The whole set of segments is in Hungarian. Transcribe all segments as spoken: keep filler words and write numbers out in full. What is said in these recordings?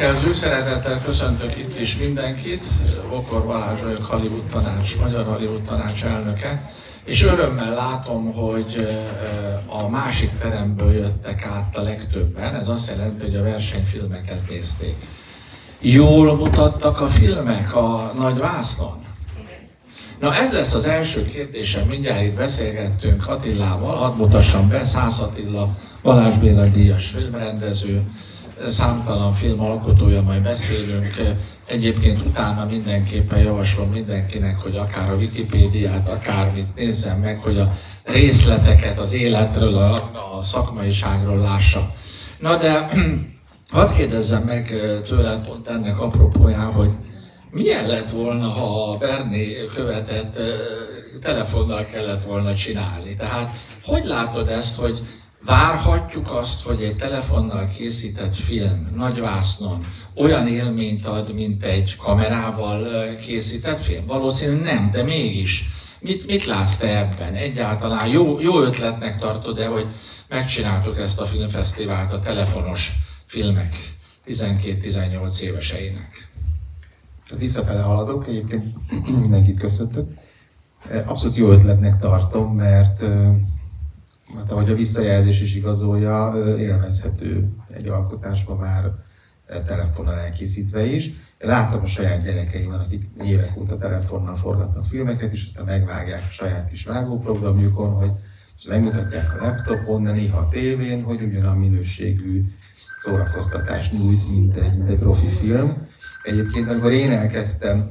Elkezdjük, szeretettel köszöntök itt is mindenkit. Bokor Balázs vagyok, Hollywood Tanács, Magyar Hollywood Tanács elnöke. És örömmel látom, hogy a másik teremből jöttek át a legtöbben. Ez azt jelenti, hogy a versenyfilmeket nézték. Jól mutattak a filmek a nagy vásznon? Na ez lesz az első kérdésem, mindjárt itt beszélgettünk Attilával, hadd mutassam be, Szász Attila, Balázs Béla díjas filmrendező, számtalan film alkotója, majd beszélünk. Egyébként utána mindenképpen javaslom mindenkinek, hogy akár a Wikipédiát, akármit nézzen meg, hogy a részleteket az életről, a, a szakmaiságról lássa. Na de hadd kérdezzem meg tőled pont ennek apropóján, hogy milyen lett volna, ha a Berni követett telefonnal kellett volna csinálni? Tehát hogy látod ezt, hogy várhatjuk azt, hogy egy telefonnal készített film nagyvásznon olyan élményt ad, mint egy kamerával készített film? Valószínűleg nem, de mégis. Mit, mit látsz te ebben? Egyáltalán jó, jó ötletnek tartod-e, hogy megcsináltuk ezt a filmfesztivált a telefonos filmek tizenkét-tizennyolc éveseinek? Visszafele haladok, egyébként mindenkit köszöntök. Abszolút jó ötletnek tartom, mert mert ahogy a visszajelzés is igazolja, élvezhető egy alkotásban már telefonnal elkészítve is. Látom a saját gyerekeimben, akik évek óta telefonnal forgatnak filmeket, és aztán megvágják a saját kis vágóprogramjukon, hogy megmutatják a laptopon, de néha a tévén, hogy ugyanolyan minőségű szórakoztatást nyújt, mint egy, mint egy profi film. Egyébként, amikor én elkezdtem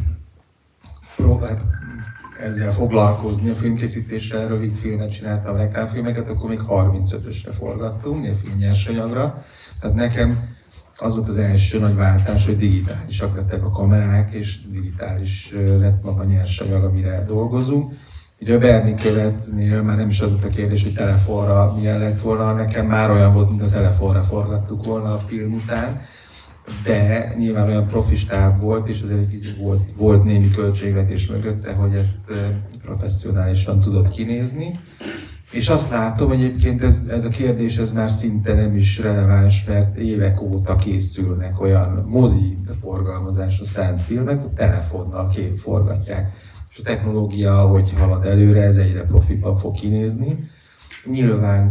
próbált ezzel foglalkozni, a filmkészítéssel, rövid filmet csináltam, reklámfilmeket, akkor még harmincötösre forgattunk, egy filmnyersanyagra. Tehát nekem az volt az első nagy váltás, hogy digitálisak lettek a kamerák, és digitális lett maga a nyersanyag, amire dolgozunk. Ugye a Berni követnél már nem is az volt a kérdés, hogy telefonra milyen lett volna, nekem már olyan volt, mint a telefonra forgattuk volna a film után. De nyilván olyan profi stáb volt, és azért így volt, volt némi költségvetés mögötte, hogy ezt professzionálisan tudott kinézni. És azt látom, egyébként ez, ez a kérdés ez már szinte nem is releváns, mert évek óta készülnek olyan mozi forgalmazásra szánt filmek, hogy telefonnal kép forgatják. És a technológia, ahogy halad előre, ez egyre profiban fog kinézni. Nyilván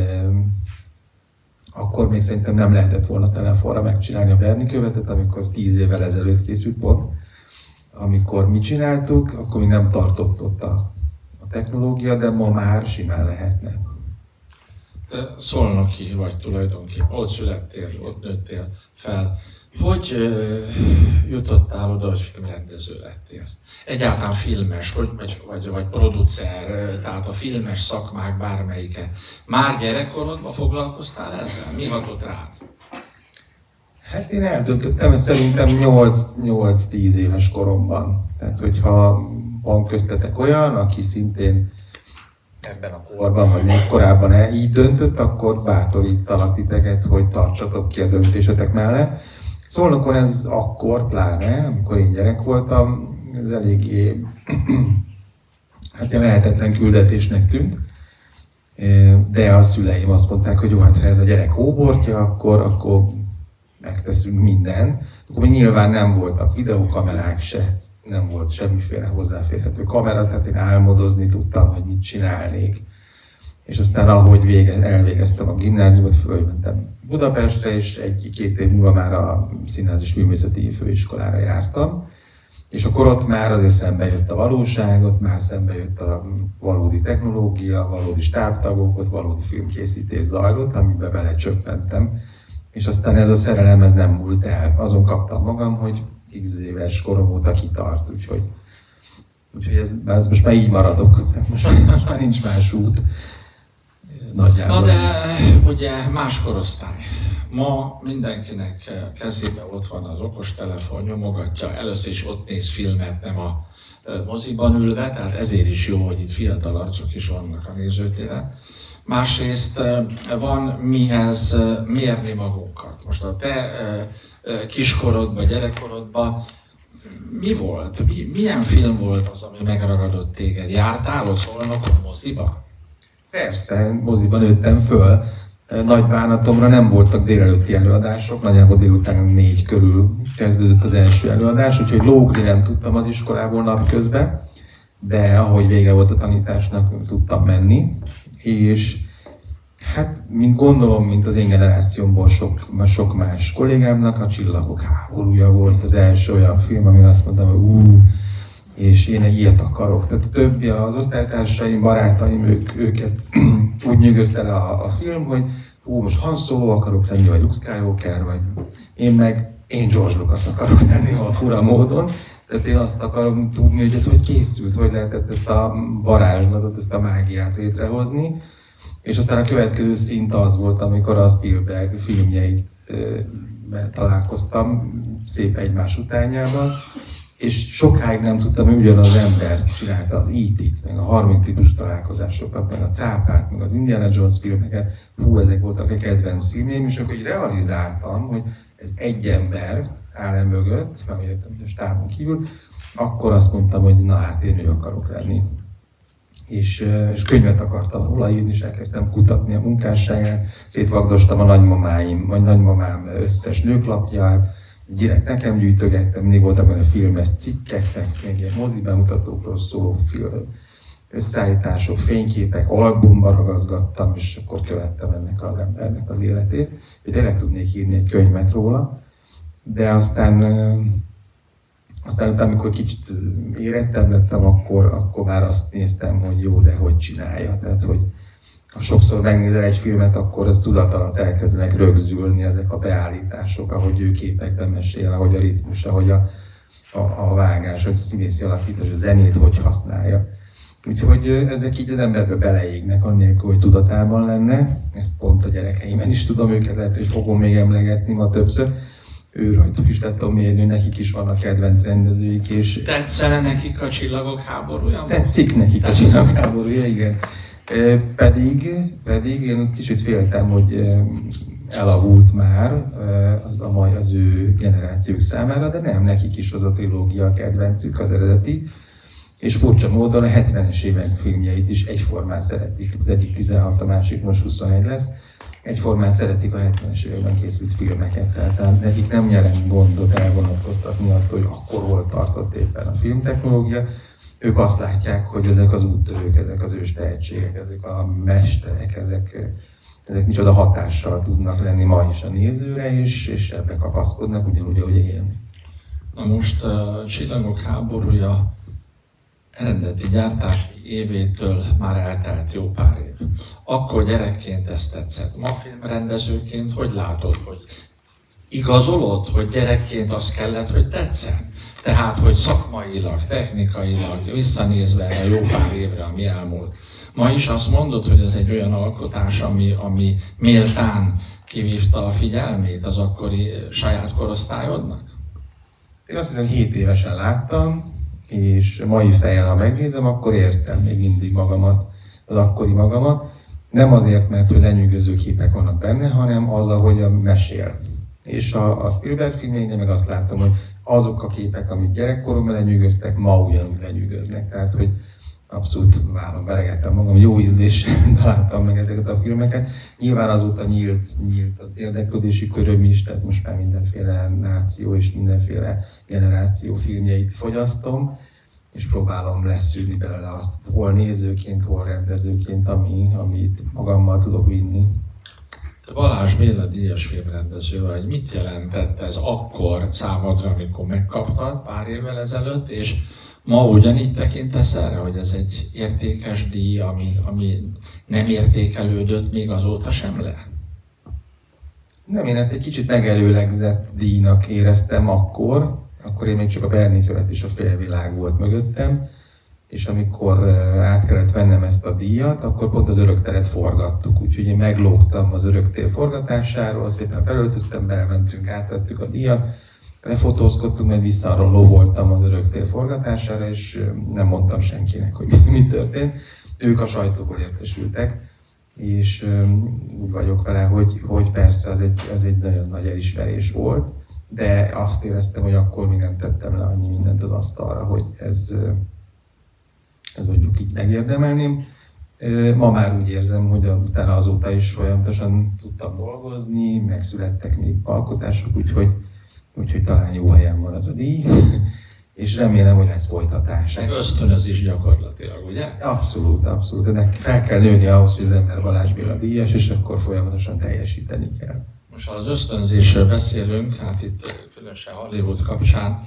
akkor még szerintem nem lehetett volna telefonra megcsinálni a Berni követet, amikor tíz évvel ezelőtt készült pont. Amikor mi csináltuk, akkor még nem tartott ott a, a technológia, de ma már simán lehetne. Te szolnoki vagy tulajdonképpen, ott születtél, ott nőttél fel. Hogy uh, jutottál oda, hogy filmrendező lettél? Egyáltalán filmes, hogy, vagy, vagy, vagy producer, tehát a filmes szakmák bármelyike. Már gyerekkorodban foglalkoztál ezzel? Mi hatott rád? Hát én eldöntöttem, ezt szerintem nyolc-tíz éves koromban. Tehát hogyha van köztetek olyan, aki szintén ebben a korban, vagy még korábban így döntött, akkor bátorítalak titeket, hogy tartsatok ki a döntésetek mellett. Szolnokon ez akkor, pláne, amikor én gyerek voltam, ez eléggé hát lehetetlen küldetésnek tűnt. De a szüleim azt mondták, hogy jó, hát ha ez a gyerek óbortja, akkor, akkor megteszünk mindent. Akkor még nyilván nem voltak videókamerák se, nem volt semmiféle hozzáférhető kamera, tehát én álmodozni tudtam, hogy mit csinálnék. És aztán ahogy vége, elvégeztem a gimnáziumot, fölmentem Budapestre, és egy-két év múlva már a Színház és Művészeti Főiskolára jártam. És akkor ott már azért szembe jött a valóság, ott már szembe jött a valódi technológia, valódi stábtagok, ott valódi filmkészítés zajlott, amiben belecsöppentem. És aztán ez a szerelem ez nem múlt el. Azon kaptam magam, hogy x éves korom óta kitart, úgyhogy, úgyhogy ez, ez most már így maradok, most, most már nincs más út. Nagyjából. Na de ugye más korosztály. Ma mindenkinek kezében ott van az okostelefon, nyomogatja, először is ott néz filmet, nem a moziban ülve, tehát ezért is jó, hogy itt fiatal arcok is vannak a nézőtéren. Másrészt van mihez mérni magunkat. Most a te kiskorodban, gyerekkorodban mi volt? Mi, milyen film volt az, ami megragadott téged? Jártál ott Szolnokon moziba? Persze, moziban nőttem föl. Nagy bánatomra nem voltak délelőtti előadások, nagyjából délután négy körül kezdődött az első előadás, úgyhogy lógni nem tudtam az iskolából napközben, de ahogy vége volt a tanításnak, tudtam menni, és hát, mint gondolom, mint az én generációmból sok, sok más kollégámnak, a Csillagok háborúja volt az első olyan film, amin azt mondtam, hogy ú, és én egy ilyet akarok. Tehát a többi, az osztálytársaim, barátaim, ők, őket úgy nyűgözte le a, a film, hogy ú, most Han Solo akarok lenni, vagy Luke Skywalker, vagy én meg, én George Lucas akarok lenni a fura módon. Tehát én azt akarom tudni, hogy ez hogy készült, hogy lehetett ezt a varázslatot, ezt a mágiát létrehozni. És aztán a következő szint az volt, amikor a Spielberg filmjeit e, találkoztam, szép egymás utánjában. És sokáig nem tudtam, hogy ugyanaz ember csinálta az í té-t, meg a harmadik típusú találkozásokat, meg a cápát, meg az Indiana Jones filmeket. Hú, ezek voltak a kedvenc filmjeim, és akkor így realizáltam, hogy ez egy ember áll e mögött, meg értem, hogy a stábon kívül, akkor azt mondtam, hogy na hát én ő akarok lenni. És, és könyvet akartam róla írni, és elkezdtem kutatni a munkásságát, szétvagdostam a nagymamáim, vagy nagymamám összes nőklapját, direkt nekem gyűjtögettem, mindig voltak olyan filmes cikkek, meg, meg ilyen mozi bemutatókról szóló film, összeállítások, fényképek, albumba ragazgattam, és akkor követtem ennek az embernek az életét. Hogy tényleg tudnék írni egy könyvet róla, de aztán, aztán utána, amikor kicsit érettebb lettem, akkor, akkor már azt néztem, hogy jó, de hogy csinálja. Tehát, hogy ha sokszor megnézel egy filmet, akkor az tudat alatt elkezdenek rögzülni ezek a beállítások, ahogy ő képekben mesél, ahogy a ritmus, ahogy a, a, a vágás, hogy a színészi alakítás, a zenét hogy használja. Úgyhogy ezek így az emberbe beleégnek, annélkül, hogy tudatában lenne. Ezt pont a gyerekeimen is tudom, őket lehet, hogy fogom még emlegetni ma többször. Ő rajtuk is le tudom mérni, nekik is vannak kedvenc rendezőik. És tetszene nekik a Csillagok háborúja? Tetszik nekik a Csillagok háborúja, igen. Pedig, pedig én kicsit féltem, hogy elavult már az, a mai az ő generációk számára, de nem, nekik is az a trilógia a kedvencük, az eredeti. És furcsa módon a hetvenes évek filmjeit is egyformán szeretik. Az egyik tizenhat, a másik most huszonegy lesz. Egyformán szeretik a hetvenes években készült filmeket, tehát nekik nem jelent gondot elvonatkoztatni attól, hogy akkor hol tartott éppen a filmtechnológia. Ők azt látják, hogy ezek az úttörők, ezek az ős tehetségek, ezek a mesterek, ezek, ezek micsoda hatással tudnak lenni ma is a nézőre, és, és ebbe kapaszkodnak, ugyanúgy, ahogy én. Na most a Csillagok háborúja eredeti gyártási évétől már eltelt jó pár év. Akkor gyerekként ezt tetszett. Ma filmrendezőként hogy látod, hogy igazolod, hogy gyerekként az kellett, hogy tetszen? Tehát, hogy szakmailag, technikailag, visszanézve a jó pár évre, ami elmúlt. Ma is azt mondod, hogy ez egy olyan alkotás, ami, ami méltán kivívta a figyelmét az akkori saját korosztályodnak? Én azt hiszem, hét évesen láttam, és mai fejjel, ha megnézem, akkor értem még mindig magamat, az akkori magamat. Nem azért, mert hogy lenyűgöző képek vannak benne, hanem az, ahogy a mesél. És a, a Spielberg filmjeinél meg azt látom, hogy azok a képek, amik gyerekkoromban lenyűgöztek, ma ugyanúgy lenyűgöznek. Tehát, hogy abszolút vállom, veregettem magam, jó ízléssel találtam meg ezeket a filmeket. Nyilván azóta nyílt, nyílt az érdeklődési köröm is, tehát most már mindenféle náció és mindenféle generáció filmjeit fogyasztom, és próbálom leszűrni belőle azt, hol nézőként, hol rendezőként, ami, amit magammal tudok vinni. Te Balázs Béla díjas filmrendező vagy. Mit jelentett ez akkor számodra, amikor megkaptad pár évvel ezelőtt, és ma ugyanígy tekintesz erre, hogy ez egy értékes díj, ami, ami nem értékelődött még azóta sem le? Nem, én ezt egy kicsit megelőlegzett díjnak éreztem akkor. Akkor én még csak a Berni követ és a Félvilág volt mögöttem. És amikor át kellett vennem ezt a díjat, akkor pont az Örökteret forgattuk. Úgyhogy én meglógtam az Öröktér forgatásáról, szépen felöltöztem, belmentünk, átvettük a díjat, lefotózkodtunk, majd vissza arról lovoltam az Öröktér forgatására, és nem mondtam senkinek, hogy mi történt. Ők a sajtóból értesültek, és úgy vagyok vele, hogy, hogy persze az egy, az egy nagyon nagy elismerés volt, de azt éreztem, hogy akkor még nem tettem le annyi mindent az asztalra, hogy ez, ez mondjuk így megérdemelném. Ma már úgy érzem, hogy utána azóta is folyamatosan tudtam dolgozni, megszülettek még alkotások, úgyhogy, úgyhogy talán jó helyen van az a díj, és remélem, hogy lesz folytatás. Meg ösztönözés gyakorlatilag, ugye? Abszolút, abszolút. Ennek fel kell nőni ahhoz, hogy az ember Balázs Béla díjas, és akkor folyamatosan teljesíteni kell. Most ha az ösztönzésről beszélünk, hát itt különösen Hollywood kapcsán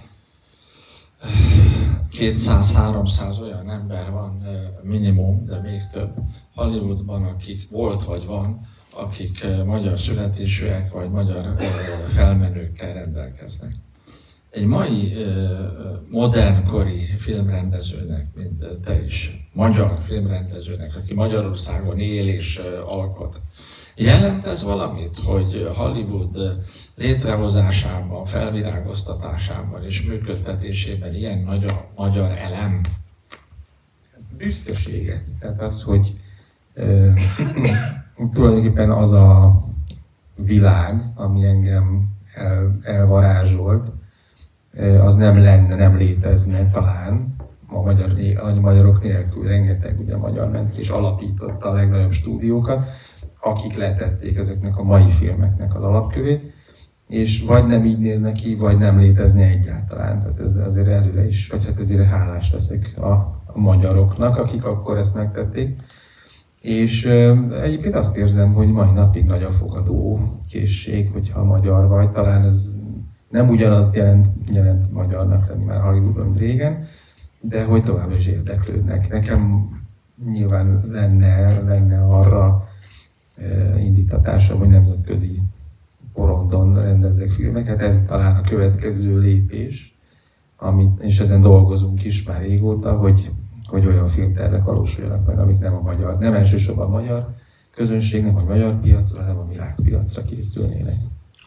kétszáz-háromszáz olyan ember van minimum, de még több Hollywoodban, akik volt vagy van, akik magyar születésűek vagy magyar felmenőkkel rendelkeznek. Egy mai modernkori filmrendezőnek, mint te is, magyar filmrendezőnek, aki Magyarországon él és alkot, jelent ez valamit, hogy Hollywood létrehozásában, felvirágoztatásában és működtetésében ilyen nagy a magyar elem? Büszkeséget. Tehát az, hogy e, tulajdonképpen az a világ, ami engem el, elvarázsolt, az nem lenne, nem létezne talán a, magyar, a magyarok nélkül. Rengeteg ugye magyar ment és alapította a legnagyobb stúdiókat, akik letették ezeknek a mai filmeknek az alapkövét, és vagy nem így néznek ki, vagy nem létezne egyáltalán. Tehát ez azért előre is, vagy hát ezért hálás leszek a, a magyaroknak, akik akkor ezt megtették. És e, egyébként azt érzem, hogy mai napig nagy a fogadó készség, hogyha magyar vagy. Talán ez nem ugyanaz jelent, jelent magyarnak lenni már Hollywoodban, mint régen, de hogy továbbra is érdeklődnek. Nekem nyilván lenne, lenne arra e, indítatásom, hogy nemzetközi porondon rendezzek filmeket. Ez talán a következő lépés, amit, és ezen dolgozunk is már régóta, hogy, hogy olyan filmtervek valósuljanak meg, amik nem a magyar, nem elsősorban a magyar közönség, nem a magyar piacra, hanem a világpiacra készülnének.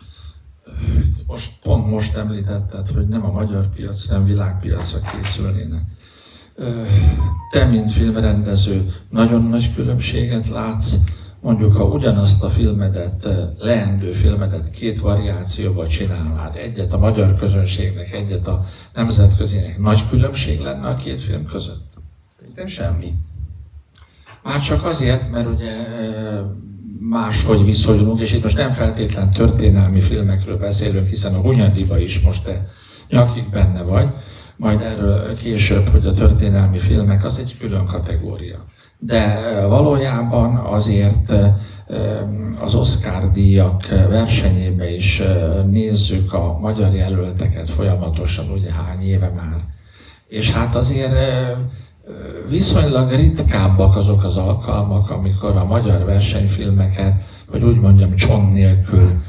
Most pont most említetted, hogy nem a magyar piacra, hanem világpiacra készülnének. Te, mint filmrendező, nagyon nagy különbséget látsz, mondjuk, ha ugyanazt a filmedet, leendő filmedet két variációval csinálnád, egyet a magyar közönségnek, egyet a nemzetközinek, nagy különbség lenne a két film között? Szerintem semmi. Már csak azért, mert ugye máshogy viszonyulunk, és itt most nem feltétlen történelmi filmekről beszélünk, hiszen a Hunyadiba is most te nyakig benne vagy, majd erről később, hogy a történelmi filmek az egy külön kategória. De valójában azért az Oscar-díjak versenyébe is nézzük a magyar jelölteket folyamatosan, ugye hány éve már. És hát azért viszonylag ritkábbak azok az alkalmak, amikor a magyar versenyfilmeket, hogy úgy mondjam, csont nélkül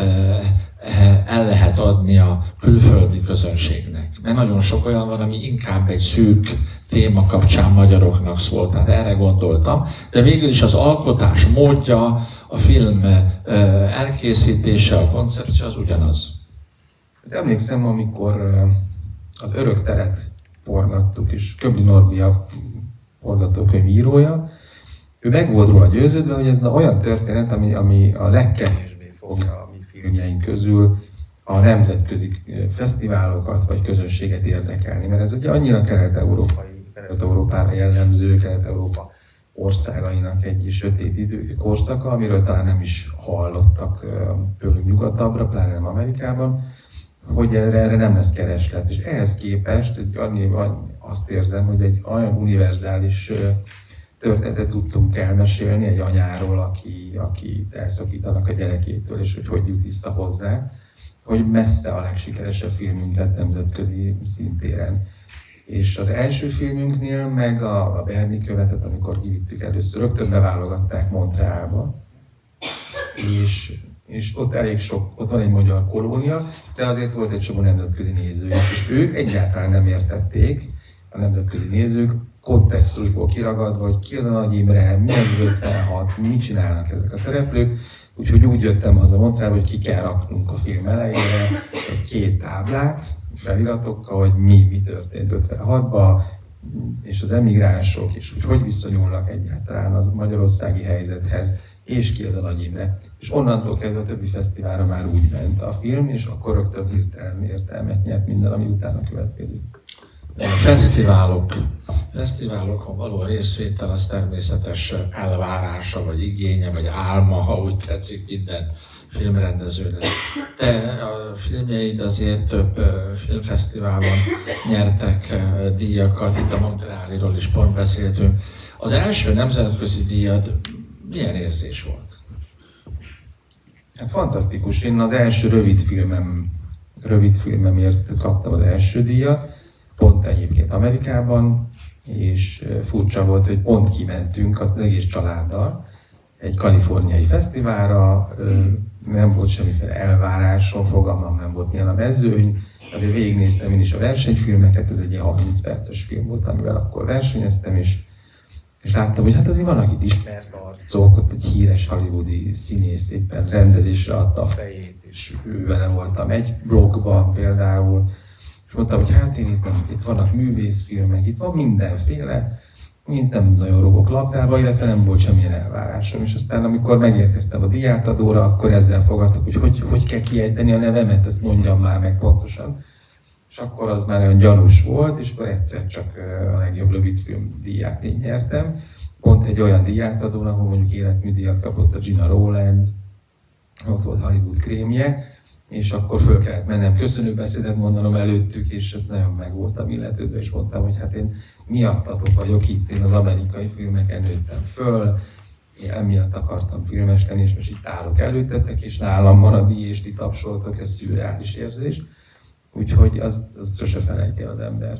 el lehet adni a külföldi közönségnek. Mert nagyon sok olyan van, ami inkább egy szűk téma kapcsán magyaroknak szól, tehát erre gondoltam. De végül is az alkotás módja, a film elkészítése, a koncepció az ugyanaz. De emlékszem, amikor az Örök teret forgattuk, és Köbli Norbi a forgatókönyv írója, ő meg volt róla győződve, hogy ez olyan történet, ami, ami a legkevésbé fogja a mi filmjeink közül a nemzetközi fesztiválokat vagy közönséget érdekelni. Mert ez ugye annyira kelet-európai, kelet-európára jellemző, kelet-európa országainak egy sötét idő, korszaka, amiről talán nem is hallottak tőlünk nyugatabbra, pláne nem Amerikában, hogy erre, erre nem lesz kereslet. És ehhez képest azt érzem, hogy egy olyan univerzális történetet tudtunk elmesélni egy anyáról, aki, aki elszakítanak a gyerekétől, és hogy hogy jut vissza hozzá, hogy messze a legsikeresebb filmünk lett nemzetközi szintéren. És az első filmünknél, meg a, a Berni követet, amikor kivittük először, rögtön beválogatták Montrealba, és, és ott elég sok, ott van egy magyar kolónia, de azért volt egy csomó nemzetközi néző is, és ők egyáltalán nem értették, a nemzetközi nézők, kontextusból kiragadva, hogy ki az a Nagy Imre, mi az ötvenhat, mit csinálnak ezek a szereplők. Úgyhogy úgy jöttem haza Montrealba, hogy ki kell raknunk a film elejére egy két táblát, feliratokkal, hogy mi, mi történt ötvenhatban, és az emigránsok, és hogy hogy viszonyulnak egyáltalán az magyarországi helyzethez, és ki az a Nagy Imre. És onnantól kezdve a többi fesztiválra már úgy ment a film, és akkor rögtön hirtelen értelmet nyert minden, ami utána következik. A fesztiválok fesztiválokon való részvétel az természetes elvárása, vagy igénye, vagy álma, ha úgy tetszik minden filmrendezőnek. Te a filmjeid azért több filmfesztiválon nyertek díjakat, itt a Montrealiról is pont beszéltünk. Az első nemzetközi díjad milyen érzés volt? Hát fantasztikus. Én az első rövidfilmem, rövidfilmemért kaptam az első díjat, pont egyébként Amerikában, és furcsa volt, hogy pont kimentünk az egész családdal egy kaliforniai fesztiválra, nem volt semmiféle elvárásom, fogalmam nem volt milyen a mezőny, azért végignéztem én is a versenyfilmeket, ez egy ilyen harminc perces film volt, amivel akkor versenyeztem, és, és láttam, hogy hát azért vannak itt ismert arcok, ott egy híres hollywoodi színész éppen rendezésre adta a fejét, és ő vele voltam egy blogban például, és mondtam, hogy hát én itt, nem, itt vannak művészfilmek, itt van mindenféle, mint nem nagyon rugok labdába, illetve nem volt semmilyen elvárásom. És aztán amikor megérkeztem a díjátadóra, akkor ezzel fogadtak, hogy hogy, hogy kell kiejteni a nevemet, ezt mondjam már meg pontosan. És akkor az már olyan gyanús volt, és akkor egyszer csak a legjobb rövidfilm díját én nyertem. Pont egy olyan díjátadón, ahol mondjuk életműdíjat kapott a Gina Rowlands, ott volt Hollywood krémje, és akkor föl kellett mennem köszönőbeszédet mondanom előttük, és nagyon meg voltam illetődve, és mondtam, hogy hát én miattatok vagyok itt, én az amerikai filmeken nőttem föl, én emiatt akartam filmes lenni, és most itt állok előttetek, és nálam van a díj, és ti tapsoltok, ez szürreális érzés. Úgyhogy azt, azt sose felejti az ember.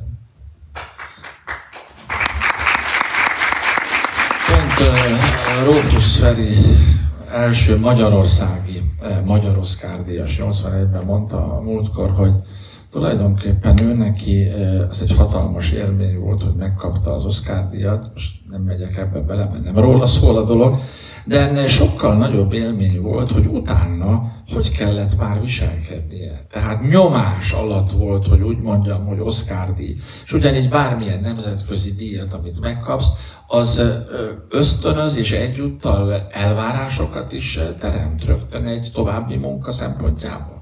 Pont uh, Rókusz Feri első magyarországi, eh, magyar Oscar-díjas nyolcvanegyben mondta a múltkor, hogy tulajdonképpen ő neki eh, ez egy hatalmas élmény volt, hogy megkapta az Oscar-díjat, most nem megyek ebbe bele, mert nem róla szól a dolog, de ennél sokkal nagyobb élmény volt, hogy utána hogy kellett már viselkednie. Tehát nyomás alatt volt, hogy úgy mondjam, hogy Oscar-díj. És ugyanígy bármilyen nemzetközi díjat, amit megkapsz, az ösztönöz és egyúttal elvárásokat is teremt rögtön egy további munka szempontjából.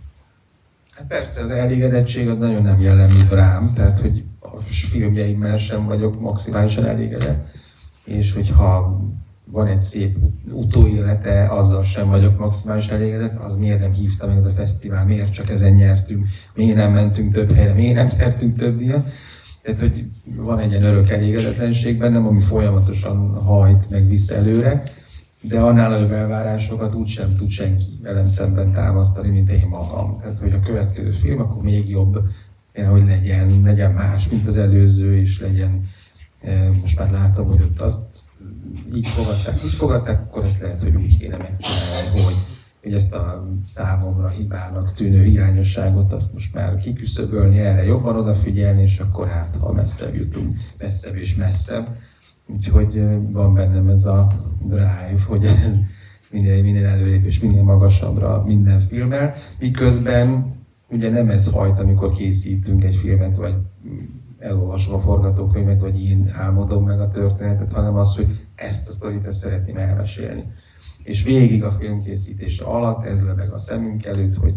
Hát persze, az elégedettség az nagyon nem jellemző rám, tehát hogy a filmjeimmel sem vagyok maximálisan elégedett, és hogyha van egy szép utóélete, azzal sem vagyok maximálisan elégedett, az miért nem hívta meg ez a fesztivál, miért csak ezen nyertünk, miért nem mentünk több helyre, miért nem nyertünk több díjat. Tehát, hogy van egy ilyen örök elégedetlenség bennem, ami folyamatosan hajt, meg visz előre, de annál nagyobb elvárásokat úgysem tud senki velem szemben támasztani, mint én magam. Tehát, hogy a következő film akkor még jobb, hogy legyen, legyen más, mint az előző, és legyen, most már látom, hogy ott azt így fogadták, így fogadták, akkor ezt lehet, hogy úgy kéne megcsinálni, hogy, hogy ezt a számomra hibának tűnő hiányosságot azt most már kiküszöbölni, erre jobban odafigyelni, és akkor hát, ha messzebb jutunk, messzebb és messzebb. Úgyhogy van bennem ez a drive, hogy ez minél, minél előrébb és minél magasabbra minden filmmel, miközben ugye nem ez hajt, amikor készítünk egy filmet, vagy elolvasom a forgatókönyvet, vagy én álmodom meg a történetet, hanem az, hogy ezt a sztorit ezt szeretném elmesélni. És végig a filmkészítés alatt ez lebeg a szemünk előtt, hogy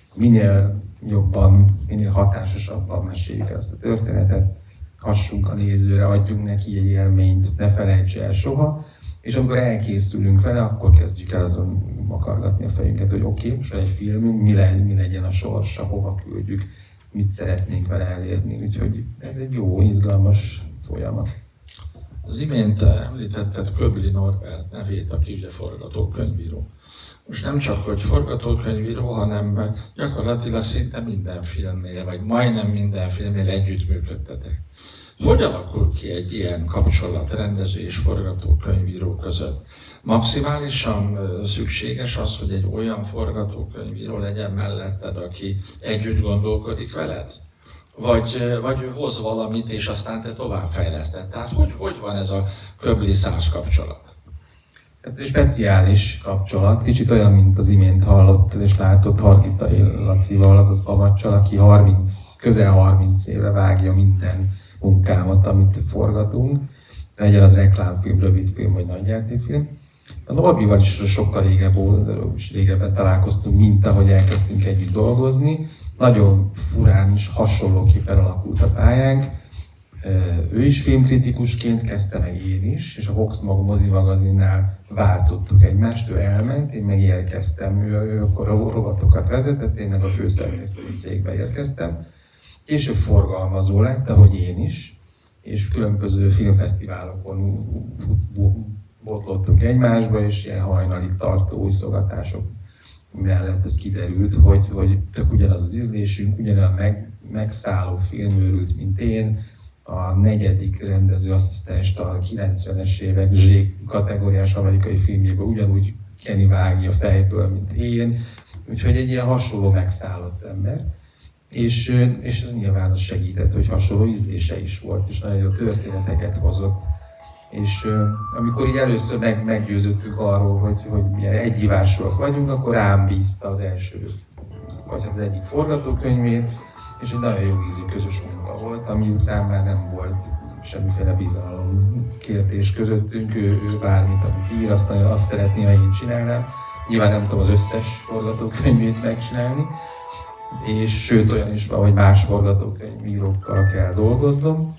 minél jobban, minél hatásosabban meséljük ezt a történetet, hassunk a nézőre, adjunk neki egy élményt, ne felejts el soha, és amikor elkészülünk vele, akkor kezdjük el azon makargatni a fejünket, hogy oké, okay, most van egy filmünk, mi, le, mi legyen a sorsa, hova küldjük, mit szeretnénk vele elérni, úgyhogy ez egy jó, izgalmas folyamat. Az imént említetted Köbli Norbert nevét, aki ugye forgatókönyvíró. Most nem csak, hogy forgatókönyvíró, hanem gyakorlatilag szinte minden filmnél, vagy majdnem minden filmnél együttműködtetek. Hogy alakul ki egy ilyen kapcsolat rendező és forgatókönyvíró között? Maximálisan szükséges az, hogy egy olyan forgatókönyvíró legyen melletted, aki együtt gondolkodik veled? Vagy, vagy ő hoz valamit, és aztán te továbbfejleszted. Tehát hogy, hogy van ez a Köbli-Szász kapcsolat? Ez egy speciális kapcsolat, kicsit olyan, mint az imént hallott és látott Hargitai Lacival, azaz Pamacsal, aki harminc, közel harminc éve vágja minden munkámat, amit forgatunk. Legyen az reklámfilm, rövidfilm vagy nagyjátékfilm. A Norbival is sokkal régebb, is régebben találkoztunk, mint ahogy elkezdtünk együtt dolgozni. Nagyon furán és hasonlóképpen alakult a pályánk. Ő is filmkritikusként kezdte, meg én is, és a Vox mozi magazinnál váltottuk egymást, ő elment, én meg érkeztem, ő, ő akkor a rovatokat vezetett, én meg a főszerkesztői székbe érkeztem. Később forgalmazó lett, ahogy én is, és különböző filmfesztiválokon botlottunk egymásba, és ilyen hajnalig tartó újszogatások mellett ez kiderült, hogy, hogy tök ugyanaz az ízlésünk, ugyanolyan meg, megszálló filmőrült, mint én. A negyedik rendezőasszisztenst a kilencvenes évek zsé kategóriás amerikai filmjében ugyanúgy Kenny vágja fejből, mint én. Úgyhogy egy ilyen hasonló megszállott ember. És, és ez nyilván az segített, hogy hasonló ízlése is volt, és nagyon jó történeteket hozott. És amikor így először meg, meggyőződtünk arról, hogy, hogy milyen egyívásúak vagyunk, akkor rám bízta az első, vagy az egyik forgatókönyvét, és egy nagyon jó ízű közös munka volt, ami után már nem volt semmiféle bizalom kérdés közöttünk, ő, ő bármit, amit ír, azt, azt szeretné, ha én csinálnám. Nyilván nem tudom az összes forgatókönyvét megcsinálni, és sőt olyan is van, hogy más forgatókönyvírókkal kell dolgoznom,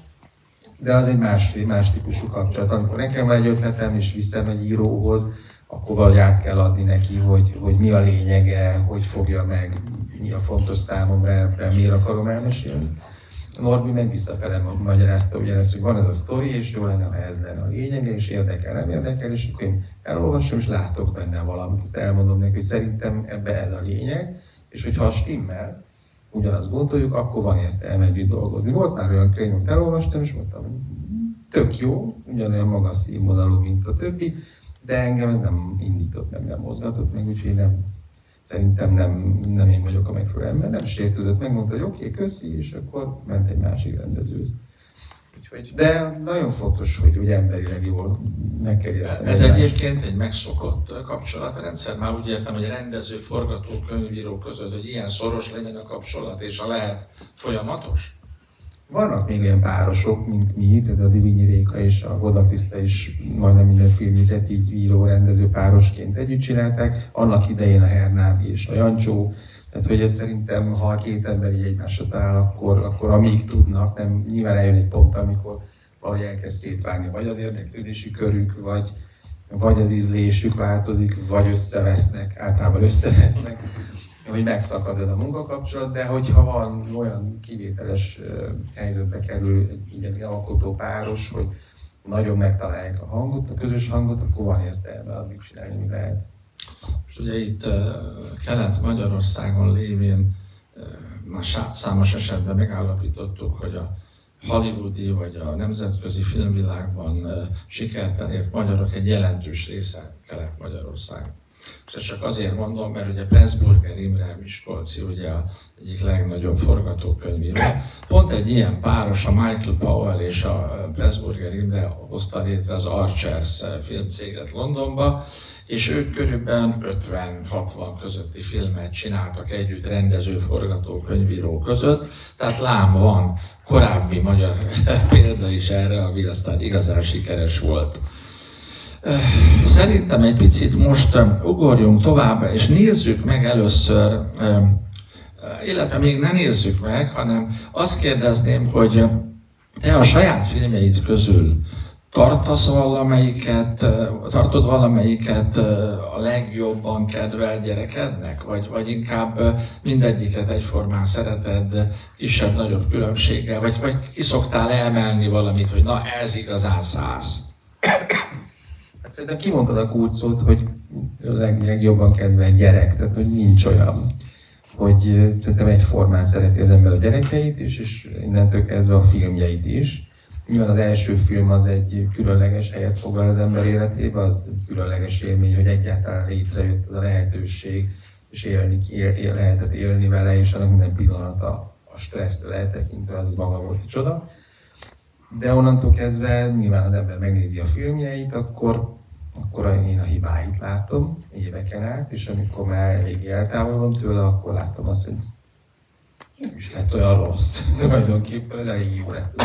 de az egy más, más típusú kapcsolat. Amikor nekem van egy ötletem és viszem egy íróhoz, akkor valahogy át kell adni neki, hogy, hogy mi a lényege, hogy fogja meg, mi a fontos számomra ebben, miért akarom elmesélni. Norbi meg visszafele magyarázta ugyanezt, hogy van ez a sztori, és jó lenne, ha ez lenne a lényege, és érdekel, nem érdekel, és akkor én elolvasom, és látok benne valamit. Ezt elmondom neki, hogy szerintem ebbe ez a lényeg, és hogyha stimmel, ugyanazt gondoljuk, akkor van értelme együtt dolgozni. Volt már olyan könyv, amit elolvastam, és mondtam, hogy tök jó, ugyanolyan magas színvonalú, mint a többi, de engem ez nem indított meg, nem mozgatott meg, úgyhogy nem, szerintem nem, nem én vagyok a megfelelő ember, nem sértődött, megmondta, hogy oké, okay, köszi, és akkor ment egy másik rendezőhöz. Úgyhogy, de nagyon fontos, hogy, hogy emberileg jól meg kell érteni. Ez egyébként egy megszokott kapcsolatrendszer, már úgy értem, hogy rendező, forgató, könyvíró között, hogy ilyen szoros legyen a kapcsolat, és a lehet folyamatos? Vannak még olyan párosok, mint mi, tehát a Divinyi Réka és a Goda Kriszta is majdnem minden filmjüket így író-rendező párosként együtt csinálták. Annak idején a Hernádi és a Jancsó. Tehát, hogy ez szerintem, ha a két ember így egymásra talál, akkor, akkor amíg tudnak, nem nyilván eljön egy pont, amikor valahogy elkezd szétválni, vagy az érdeklődési körük, vagy, vagy az ízlésük változik, vagy összevesznek, általában összevesznek, hogy megszakad ez a munkakapcsolat, de hogyha van olyan kivételes helyzetbe kerül egy ilyen alkotó páros, hogy nagyon megtalálják a hangot, a közös hangot, akkor van értelme addig csinálni, mi lehet. És ugye itt Kelet-Magyarországon lévén már számos esetben megállapítottuk, hogy a hollywoodi vagy a nemzetközi filmvilágban sikert elért magyarok egy jelentős része Kelet-Magyarország. És ezt csak azért mondom, mert ugye Pressburger Imre Miskolci, ugye az egyik legnagyobb forgatókönyvíró. Pont egy ilyen páros, a Michael Powell és a Pressburger Imre hozta létre az Archers filmcéget Londonba, és ők körülbelül ötven-hatvan közötti filmet csináltak együtt rendező, forgatókönyvíró között, tehát lám van korábbi magyar példa is erre, ami aztán igazán sikeres volt. Szerintem egy picit most ugorjunk tovább, és nézzük meg először, illetve még ne nézzük meg, hanem azt kérdezném, hogy te a saját filmjeid közül tartasz valamelyiket, tartod valamelyiket a legjobban kedvelt gyerekednek? Vagy, vagy inkább mindegyiket egyformán szereted, kisebb-nagyobb különbséggel? Vagy, vagy ki szoktál emelni valamit, hogy na ez igazán száz? Hát szerintem kimondtad a kulcsszót, hogy leg, legjobban kedvelt gyerek, tehát hogy nincs olyan, hogy szerintem egyformán szereti az ember a gyerekeit is, és innentől kezdve a filmjeit is. Nyilván az első film az egy különleges helyet foglal az ember életébe, az egy különleges élmény, hogy egyáltalán létrejött az a lehetőség, és élni, él, él, lehetett élni vele, és annak minden pillanata a stressztől eltekintve, az maga volt csoda. De onnantól kezdve nyilván az ember megnézi a filmjeit, akkor, akkor én a hibáit látom éveken át, és amikor már eléggé eltávolodom tőle, akkor látom azt, hogy nem is lett olyan rossz. Tulajdonképpen elég jó lett.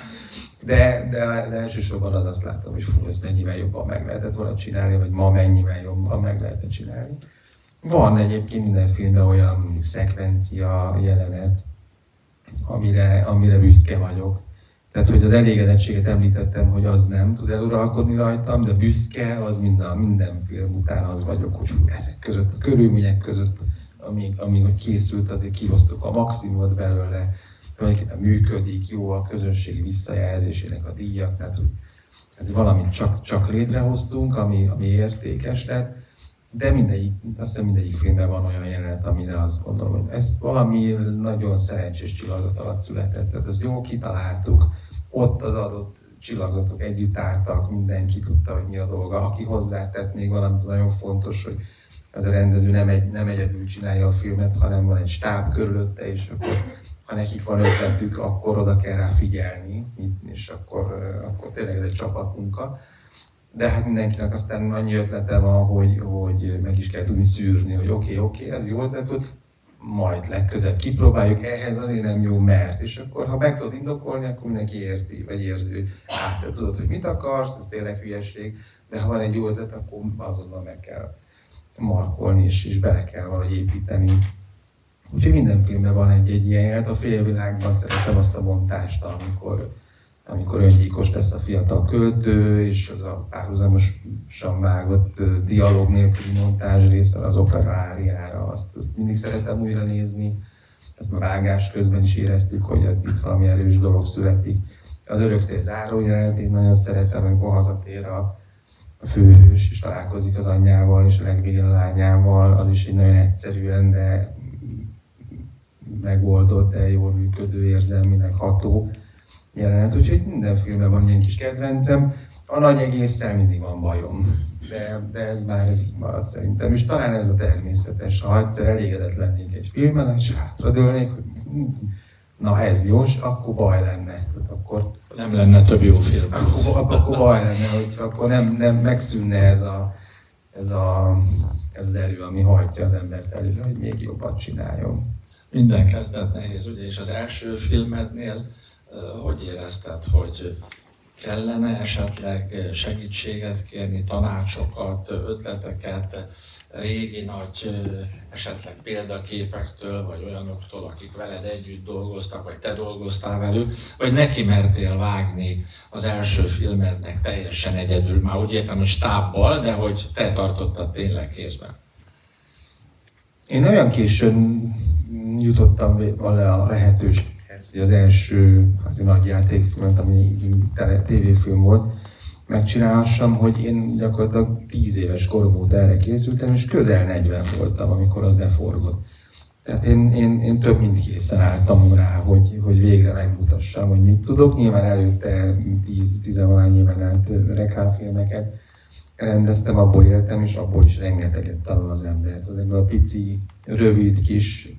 De, de, de elsősorban az azt látom, hogy fú, ezt mennyivel jobban meg lehetett volna csinálni, vagy ma mennyivel jobban meg lehetett csinálni. Van egyébként minden filmben olyan szekvencia, jelenet, amire, amire büszke vagyok. Tehát, hogy az elégedettséget említettem, hogy az nem tud eluralkodni rajtam, de büszke, az minden, minden film után az vagyok, hogy ezek között, a körülmények között, amíg, amíg hogy készült, azért kihoztuk a maximumot belőle, tulajdonképpen működik, jó a közönség visszajelzésének a díjak, tehát hogy ez valamit csak, csak létrehoztunk, ami, ami értékes lett, de mindegyik, azt hiszem mindegyik filmben van olyan jelenet, amire azt gondolom, hogy ez valami nagyon szerencsés csillagzat alatt született, tehát ezt jól kitaláltuk, ott az adott csillagzatok együtt álltak, mindenki tudta, hogy mi a dolga, aki hozzátett még valamit, az nagyon fontos, hogy az a rendező nem, egy, nem egyedül csinálja a filmet, hanem van egy stáb körülötte, és akkor ha nekik van ötletük, akkor oda kell rá figyelni, és akkor, akkor tényleg ez egy csapatmunka. De hát mindenkinek aztán annyi ötlete van, hogy, hogy meg is kell tudni szűrni, hogy oké, okay, oké, okay, ez jó ötlet volt, majd legközelebb kipróbáljuk, ehhez azért nem jó, mert. És akkor, ha meg tudod indokolni, akkor mindenki érti, vagy érzi, hogy hát te tudod, hogy mit akarsz, ez tényleg hülyeség, de ha van egy jó ötlet, akkor azonnal meg kell markolni, és, és bele kell valahogy építeni. Úgyhogy minden filmben van egy-egy ilyen jelenet. A Félvilágban szeretem azt a montást, amikor, amikor öngyilkos lesz a fiatal költő, és az a párhuzamosan vágott dialóg nélküli montázs része az opera áriára. Azt, azt mindig szeretem újra nézni. Ezt a vágás közben is éreztük, hogy ez itt valami erős dolog születik. Az öröktér záró jelenet, én nagyon szeretem, amikor hazatér a a főhős, és találkozik az anyjával, és a legvégén a lányával. Az is egy nagyon egyszerűen, de megoldott, de jól működő, érzelmileg ható jelenet. Úgyhogy minden filmben van ilyen kis kedvencem. A nagy egésszel mindig van bajom, de, de ez már ez így maradt szerintem. És talán ez a természetes, ha egyszer elégedett lennék egy filmen, és hátradőlnék, hogy na ez jó, akkor baj lenne. Akkor nem lenne több jó film. Akkor, akkor baj lenne, hogy akkor nem, nem megszűnne ez, a, ez, a, ez az erő, ami hajtja az embert előre, hogy még jobbat csináljon. Minden kezdet nehéz, ugye, és az első filmednél hogy érezted, hogy kellene esetleg segítséget kérni, tanácsokat, ötleteket, régi nagy esetleg példaképektől, vagy olyanoktól, akik veled együtt dolgoztak, vagy te dolgoztál velük, vagy neki mertél vágni az első filmednek teljesen egyedül, már úgy értem, hogy stábbal, de hogy te tartottad tényleg kézben. Én olyan későn jutottam vele a lehetőséghez, hogy az első az nagy játékfilmet, ami tévéfilm volt, megcsinálhassam, hogy én gyakorlatilag tíz éves korom óta erre készültem, és közel negyven voltam, amikor az beforgott. Tehát én, én, én több mint készen álltam rá, hogy, hogy végre megmutassam, hogy mit tudok. Nyilván előtte tíz-tizenvalány éven át reklámfilmeket rendeztem, abból éltem, és abból is rengeteget tanul az ember. Ezekből a pici, rövid, kis,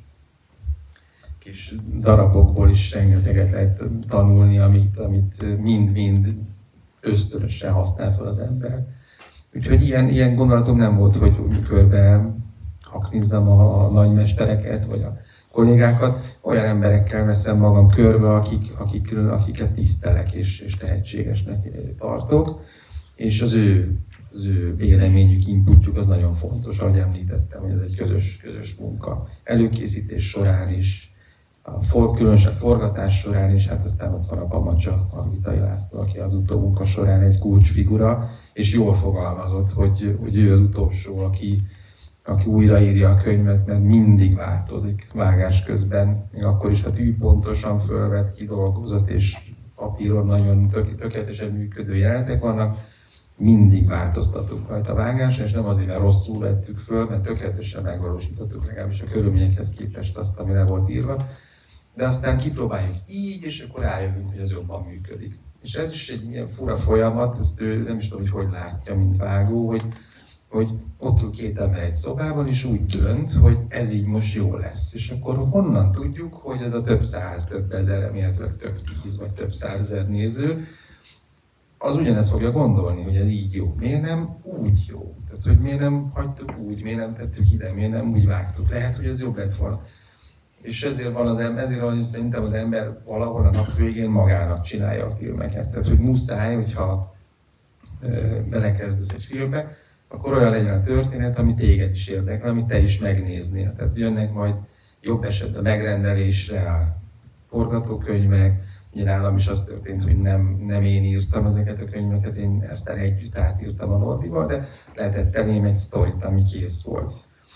kis darabokból is rengeteget lehet tanulni, amit, amit mind-mind ösztönösen használ fel az ember. Úgyhogy ilyen, ilyen gondolatom nem volt, hogy körbe haknizzam a, a nagymestereket, vagy a kollégákat. Olyan emberekkel veszem magam körbe, akik, akik, akiket tisztelek és, és tehetségesnek tartok. És az ő, az ő véleményük, inputjuk az nagyon fontos, ahogy említettem, hogy ez egy közös, közös munka. Előkészítés során is, a for, különösen forgatás során is, hát aztán ott van a Pamacsa, Margitai László, aki az utómunka során egy kulcsfigura, és jól fogalmazott, hogy, hogy ő az utolsó, aki, aki újraírja a könyvet, mert mindig változik vágás közben, még akkor is, ha tűpontosan fölvett, kidolgozott, és papíron nagyon tök, tökéletesen működő jelenetek vannak, mindig változtatunk rajta vágáson, és nem azért, mert rosszul vettük föl, mert tökéletesen megvalósítottuk legalábbis a körülményekhez képest azt, ami le volt írva, de aztán kipróbáljuk így, és akkor rájövünk, hogy ez jobban működik. És ez is egy ilyen fura folyamat, ezt ő nem is tudom, hogy hogy látja, mint vágó, hogy, hogy ott ül két ember egy szobában, és úgy dönt, hogy ez így most jó lesz. És akkor honnan tudjuk, hogy ez a több száz, több ezer, remélhetőleg több tíz, vagy több százezer néző, az ugyanezt fogja gondolni, hogy ez így jó. Miért nem úgy jó? Tehát, hogy miért nem hagytuk úgy, miért nem tettük ide, miért nem úgy vágtuk. Lehet, hogy ez jobb lett volna. És ezért van az ember, ezért van, hogy szerintem az ember valahol a nap végén magának csinálja a filmeket. Tehát, hogy muszáj, hogyha e, belekezdesz egy filmbe, akkor olyan legyen a történet, ami téged is érdekel, amit te is megnéznél. Tehát jönnek majd jobb esetben megrendelésre a forgatókönyvek, Ugye nálam is az történt, hogy nem, nem én írtam ezeket a könyveket, én ezt együtt átírtam a Norbival, de lehetett elém egy sztorit, ami kész volt.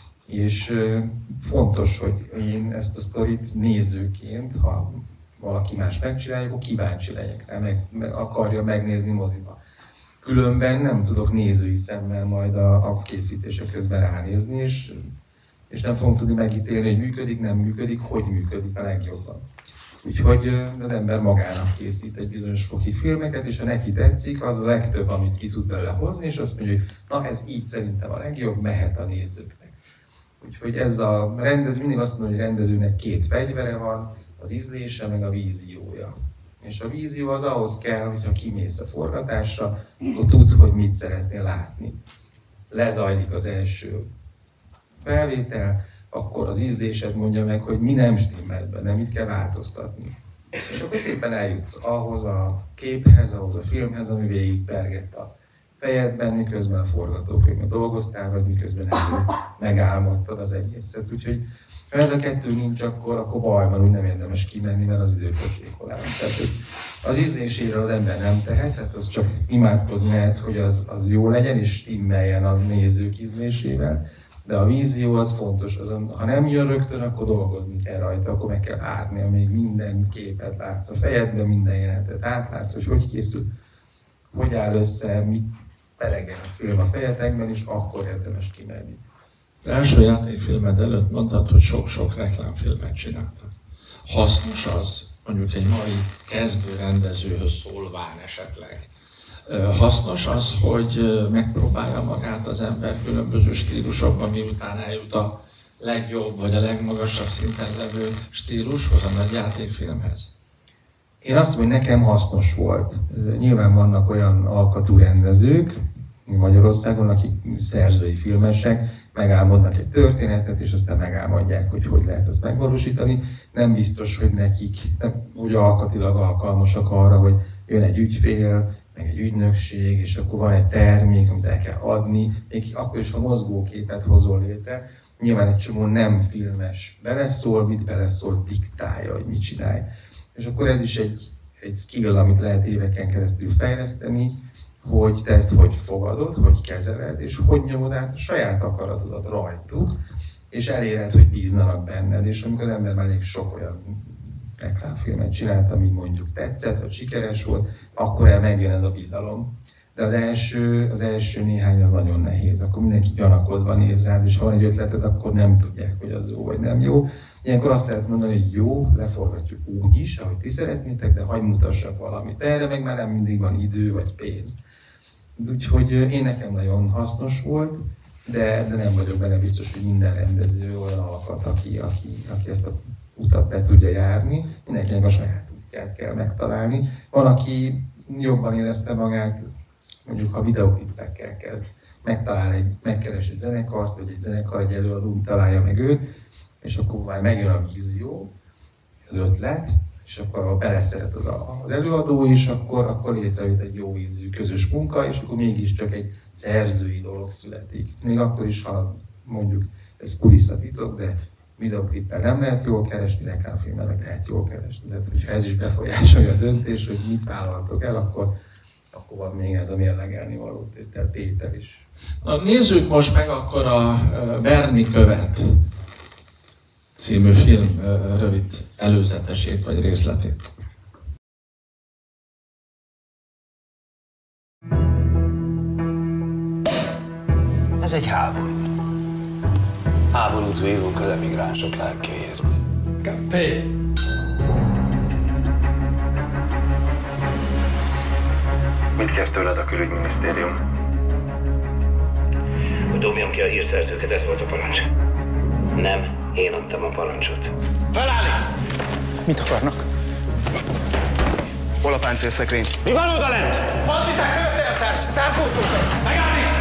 És fontos, hogy én ezt a sztorit nézőként, ha valaki más megcsinálja, akkor kíváncsi legyek rá, meg, meg akarja megnézni moziba. Különben nem tudok nézői szemmel majd a, a készítések közben ránézni, és, és nem fogom tudni megítélni, hogy működik, nem működik, hogy működik a legjobban. Úgyhogy az ember magának készít egy bizonyos fokig filmeket, és ha neki tetszik, az a legtöbb, amit ki tud belőle hozni, és azt mondja, hogy na ez így szerintem a legjobb, mehet a nézőknek. Úgyhogy ez a rendező, mindig azt mondom, hogy rendezőnek két fegyvere van, az ízlése, meg a víziója. És a vízió az ahhoz kell, hogyha kimész a forgatásra, akkor tudd, hogy mit szeretnél látni. Lezajlik az első felvétel, akkor az ízlésed mondja meg, hogy mi nem stimmel benne, mit kell változtatni. És akkor szépen eljutsz ahhoz a képhez, ahhoz a filmhez, ami végigpergett a fejedben, miközben a forgatókönyvben dolgoztál, vagy miközben megálmodtad az egészet. Úgyhogy ha ez a kettő nincs, akkor, akkor baj van, úgy nem érdemes kimenni, mert az időpocsékolás. Tehát, hogy az ízléséről az ember nem tehet, hát az csak imádkozni lehet, hogy az, az jó legyen, és stimmeljen az nézők ízlésével. De a vízió az fontos, azon, ha nem jön rögtön, akkor dolgozni kell rajta, akkor meg kell várni, amíg minden képet látsz a fejedben, minden jelenetet átlátsz, hogy hogy készül, hogy áll össze, mit pelegen a film a fejetekben, és akkor érdemes kimenni. Az első játékfilmed előtt mondtad, hogy sok-sok reklámfilmet csináltak. Hasznos az, mondjuk egy mai kezdő rendezőhöz szólván esetleg, hasznos az, hogy megpróbálja magát az ember különböző stílusokban, miután eljut a legjobb vagy a legmagasabb szinten levő stílushoz, a nagy játékfilmhez? Én azt mondom, hogy nekem hasznos volt. Nyilván vannak olyan alkatú rendezők Magyarországon, akik szerzői filmesek, megálmodnak egy történetet, és aztán megálmodják, hogy hogy lehet azt megvalósítani. Nem biztos, hogy nekik, nem, úgy alkatilag alkalmasak arra, hogy jön egy ügyfél, meg egy ügynökség, és akkor van egy termék, amit el kell adni, még akkor is, ha mozgóképet hozol létre, nyilván egy csomó nem filmes beleszól, mit beleszól, diktálja, hogy mit csinálj. És akkor ez is egy, egy skill, amit lehet éveken keresztül fejleszteni, hogy te ezt hogy fogadod, hogy kezeled, és hogy nyomod át a saját akaratodat rajtuk, és eléred, hogy bíznak benned. És amikor az ember már elég sok olyan reklámfilmet csinált, ami mondjuk tetszett, vagy sikeres volt, akkor el megjön ez a bizalom. De az első, az első néhány az nagyon nehéz, akkor mindenki gyanakodva néz rád, és ha van egy ötleted, akkor nem tudják, hogy az jó vagy nem jó. Ilyenkor azt lehet mondani, hogy jó, leforgatjuk úgy is, ahogy ti szeretnétek, de hagyj mutassak valamit. Erre meg már nem mindig van idő vagy pénz. Úgyhogy én nekem nagyon hasznos volt, de, de nem vagyok benne biztos, hogy minden rendező olyan alkat, aki, aki, aki ezt a utat be tudja járni. Mindenkinek a saját útját kell megtalálni. Van, aki jobban érezte magát, mondjuk ha videoklipekkel kezd, megtalál egy, megkeres egy zenekart, vagy egy zenekar, egy előadó, találja meg őt, és akkor már megjön a vízió, az ötlet, és akkor ha beleszeret az, az előadó is, akkor, akkor létrejött egy jó ízű közös munka, és akkor mégiscsak egy szerzői dolog születik. Még akkor is, ha mondjuk ez kulisszatitok, de videoklippel nem lehet jól keresni, reklámfilmmel meg lehet jól keresni. De hogyha ez is befolyásolja a döntés, hogy mit vállaltok el, akkor, akkor van még ez a mérlegelni való tétel, tétel is. Na, nézzük most meg akkor a Berni követ című film rövid előzetesét vagy részletét. Ez egy háború. Háborút vívunk az emigránsok lelkéért. Capé. Mit kér tőled a külügyminisztérium? Hogy dobjam ki a hírszerzőket, ez volt a parancs. Nem, én adtam a parancsot. Felállni! Mit akarnak? Hol a páncélszekrény? Mi van oda lent? Banditák előtteljátást! Zárkózzunk meg! Megállni!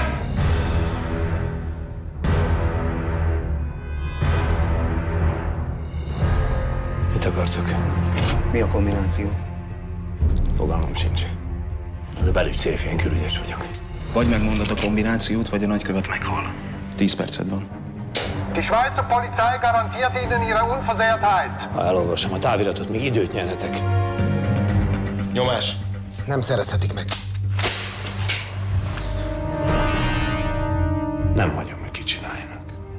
Mit akartok? Mi a kombináció? Fogalmam sincs. De belügy széfjén külügyes vagyok. Vagy megmondod a kombinációt, vagy a nagykövet meghal. Tíz perced van. Die Schweizer Polizei garantiert Ihnen Ihre Unversehrtheit. Ha elolvasom a táviratot, még időt nyerhetek. Nyomás. Nem szerezhetik meg. Nem hagyom, hogy kicsináljanak.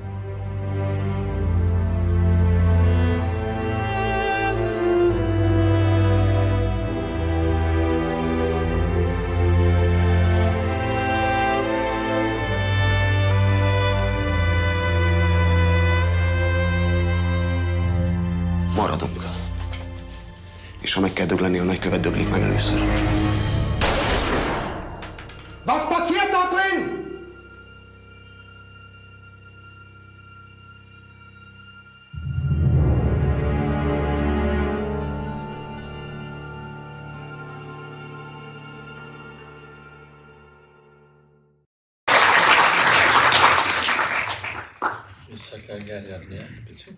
Maradunk. És ha meg kell dögleni, a nagykövet döglik meg először. Was passiert da drin? Vissza kell gerjedni egy picit.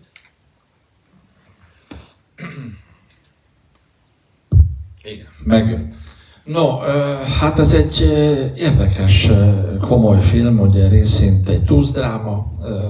Igen, megjön. No, hát ez egy érdekes, komoly film, ugye részint egy túsztdráma,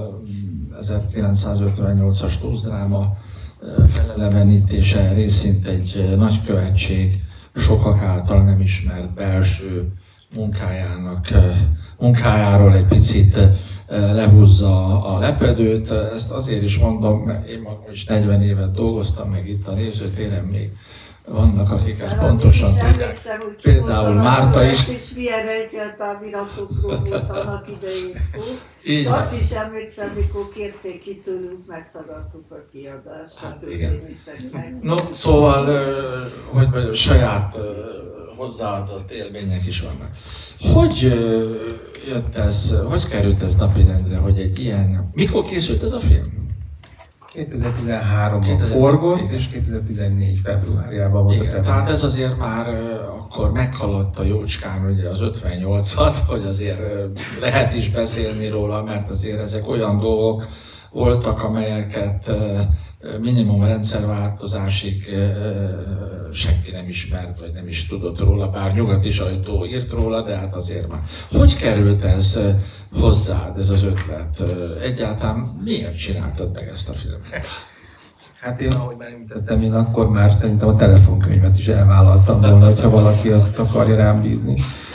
ezerkilencszázötvennyolcas túsztdráma felelevenítése, részint egy nagykövetség sokak által nem ismert belső munkájának, munkájáról egy picit lehúzza a lepedőt. Ezt azért is mondom, mert én magam is negyven évet dolgoztam, meg itt a nézőtéren még vannak, akik ezt pontosan tudják. Például Márta is. És milyen egyáltalán viratokról volt annak idején szó. Így és van. azt is emlékszem, mikor kérték ki tőlünk, megtagadtuk a kiadást Hát a igen. történészeknek. No, szóval, hogy mondjam, saját hozzáadott élmények is vannak. Hogy jött ez, hogy került ez napirendre, hogy egy ilyen... Mikor készült ez a film? kétezer-tizenháromban forgott, és kétezer-tizennégy februárjában volt. Igen, tehát ez azért már uh, akkor meghaladta jócskán ugye az ötvennyolcat, hogy azért uh, lehet is beszélni róla, mert azért ezek olyan dolgok voltak, amelyeket uh, minimum rendszerváltozásig uh, senki nem ismert, vagy nem is tudott róla, bár nyugati sajtó írt róla, de hát azért már. Hogy került ez uh, hozzád, ez az ötlet? Uh, egyáltalán miért csináltad meg ezt a filmet? Hát én, ahogy már említettem, én akkor már szerintem a telefonkönyvet is elvállaltam volna, hogyha valaki azt akarja rám bízni.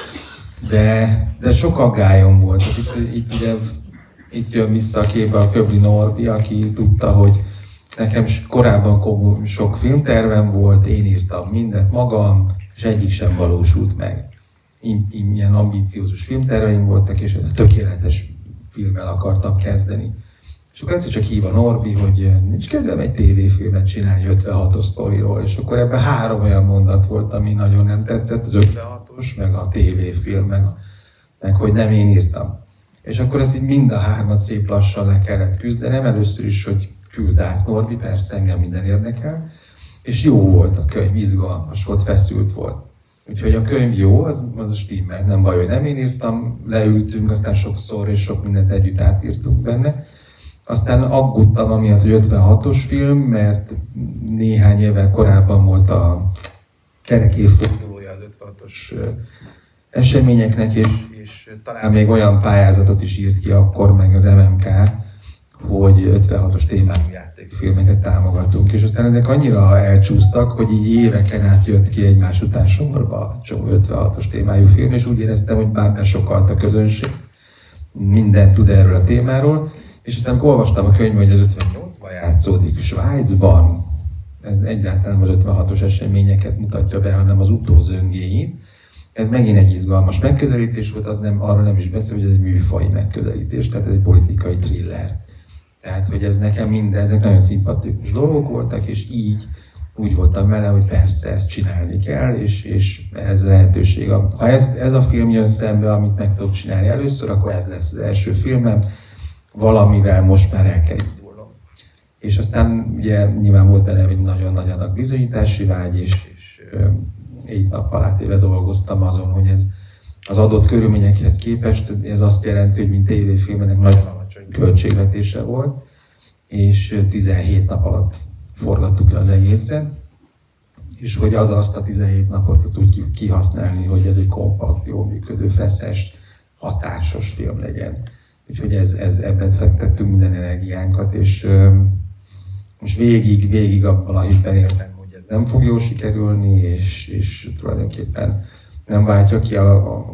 De, de sok aggályom volt. Itt, itt, ugye, itt jön vissza a képbe a Kövli Norbi, aki tudta, hogy nekem korábban sok filmtervem volt, én írtam mindent magam, és egyik sem valósult meg. Ilyen ambíciózus filmterveim voltak, és tökéletes filmmel akartam kezdeni. És akkor egyszer csak hív a Norbi, hogy nincs kedvem egy tévéfilmet csinálni ötvenhatos sztoriról, és akkor ebben három olyan mondat volt, ami nagyon nem tetszett, az ötvenhatos, meg a tévéfilm, meg, a, meg hogy nem én írtam. És akkor ezt így mind a hármat szép lassan le kellett küzdenem, először is, hogy küld át Norbi, persze engem minden érdekel, és jó volt a könyv, izgalmas volt, feszült volt. Úgyhogy a könyv jó, az, az a stimmel, nem baj, hogy nem én írtam, leültünk, aztán sokszor és sok mindent együtt átírtunk benne. Aztán aggódtam amiatt, hogy ötvenhatos film, mert néhány évvel korábban volt a kerek évfordulója az ötvenhatos eseményeknek, és, és talán még olyan pályázatot is írt ki akkor, meg az em em ká, hogy ötvenhatos témájú játékfilmeket támogatunk. És aztán ezek annyira elcsúsztak, hogy így éveken át jött ki egymás után sorba csomó ötvenhatos témájú film, és úgy éreztem, hogy bár besokalt a közönség, mindent tud erről a témáról. És aztán olvastam a könyvben, hogy az ötvennyolcban játszódik Svájcban. Ez egyáltalán nem az ötvenhatos eseményeket mutatja be, hanem az utózöngéit. Ez megint egy izgalmas megközelítés volt, az nem, arról nem is beszél, hogy ez egy műfai megközelítés, tehát ez egy politikai thriller. Tehát, hogy ez nekem minden, ezek nagyon szimpatikus dolgok voltak, és így úgy voltam vele, hogy persze ezt csinálni kell, és, és ez lehetőség. Ha ez, ez a film jön szembe, amit meg tudok csinálni először, akkor ez lesz az első filmem, valamivel most már el kell indulnom. És aztán ugye nyilván volt benne egy nagyon nagy adag bizonyítási vágy, és, és egy nappal átéve dolgoztam azon, hogy ez az adott körülményekhez képest, ez azt jelenti, hogy mint tévéfilmenek nagyon alacsony költségvetése volt, és tizenhét nap alatt forgattuk le az egészet, és hogy az azt a tizenhét napot azt úgy kihasználni, hogy ez egy kompakt, jól működő, feszes, hatásos film legyen. Úgyhogy ez, ez, ebben fektettünk minden energiánkat, és uh, most végig, végig abban a hitben éltem, hogy ez nem fog jól sikerülni, és, és tulajdonképpen nem váltja ki a, a,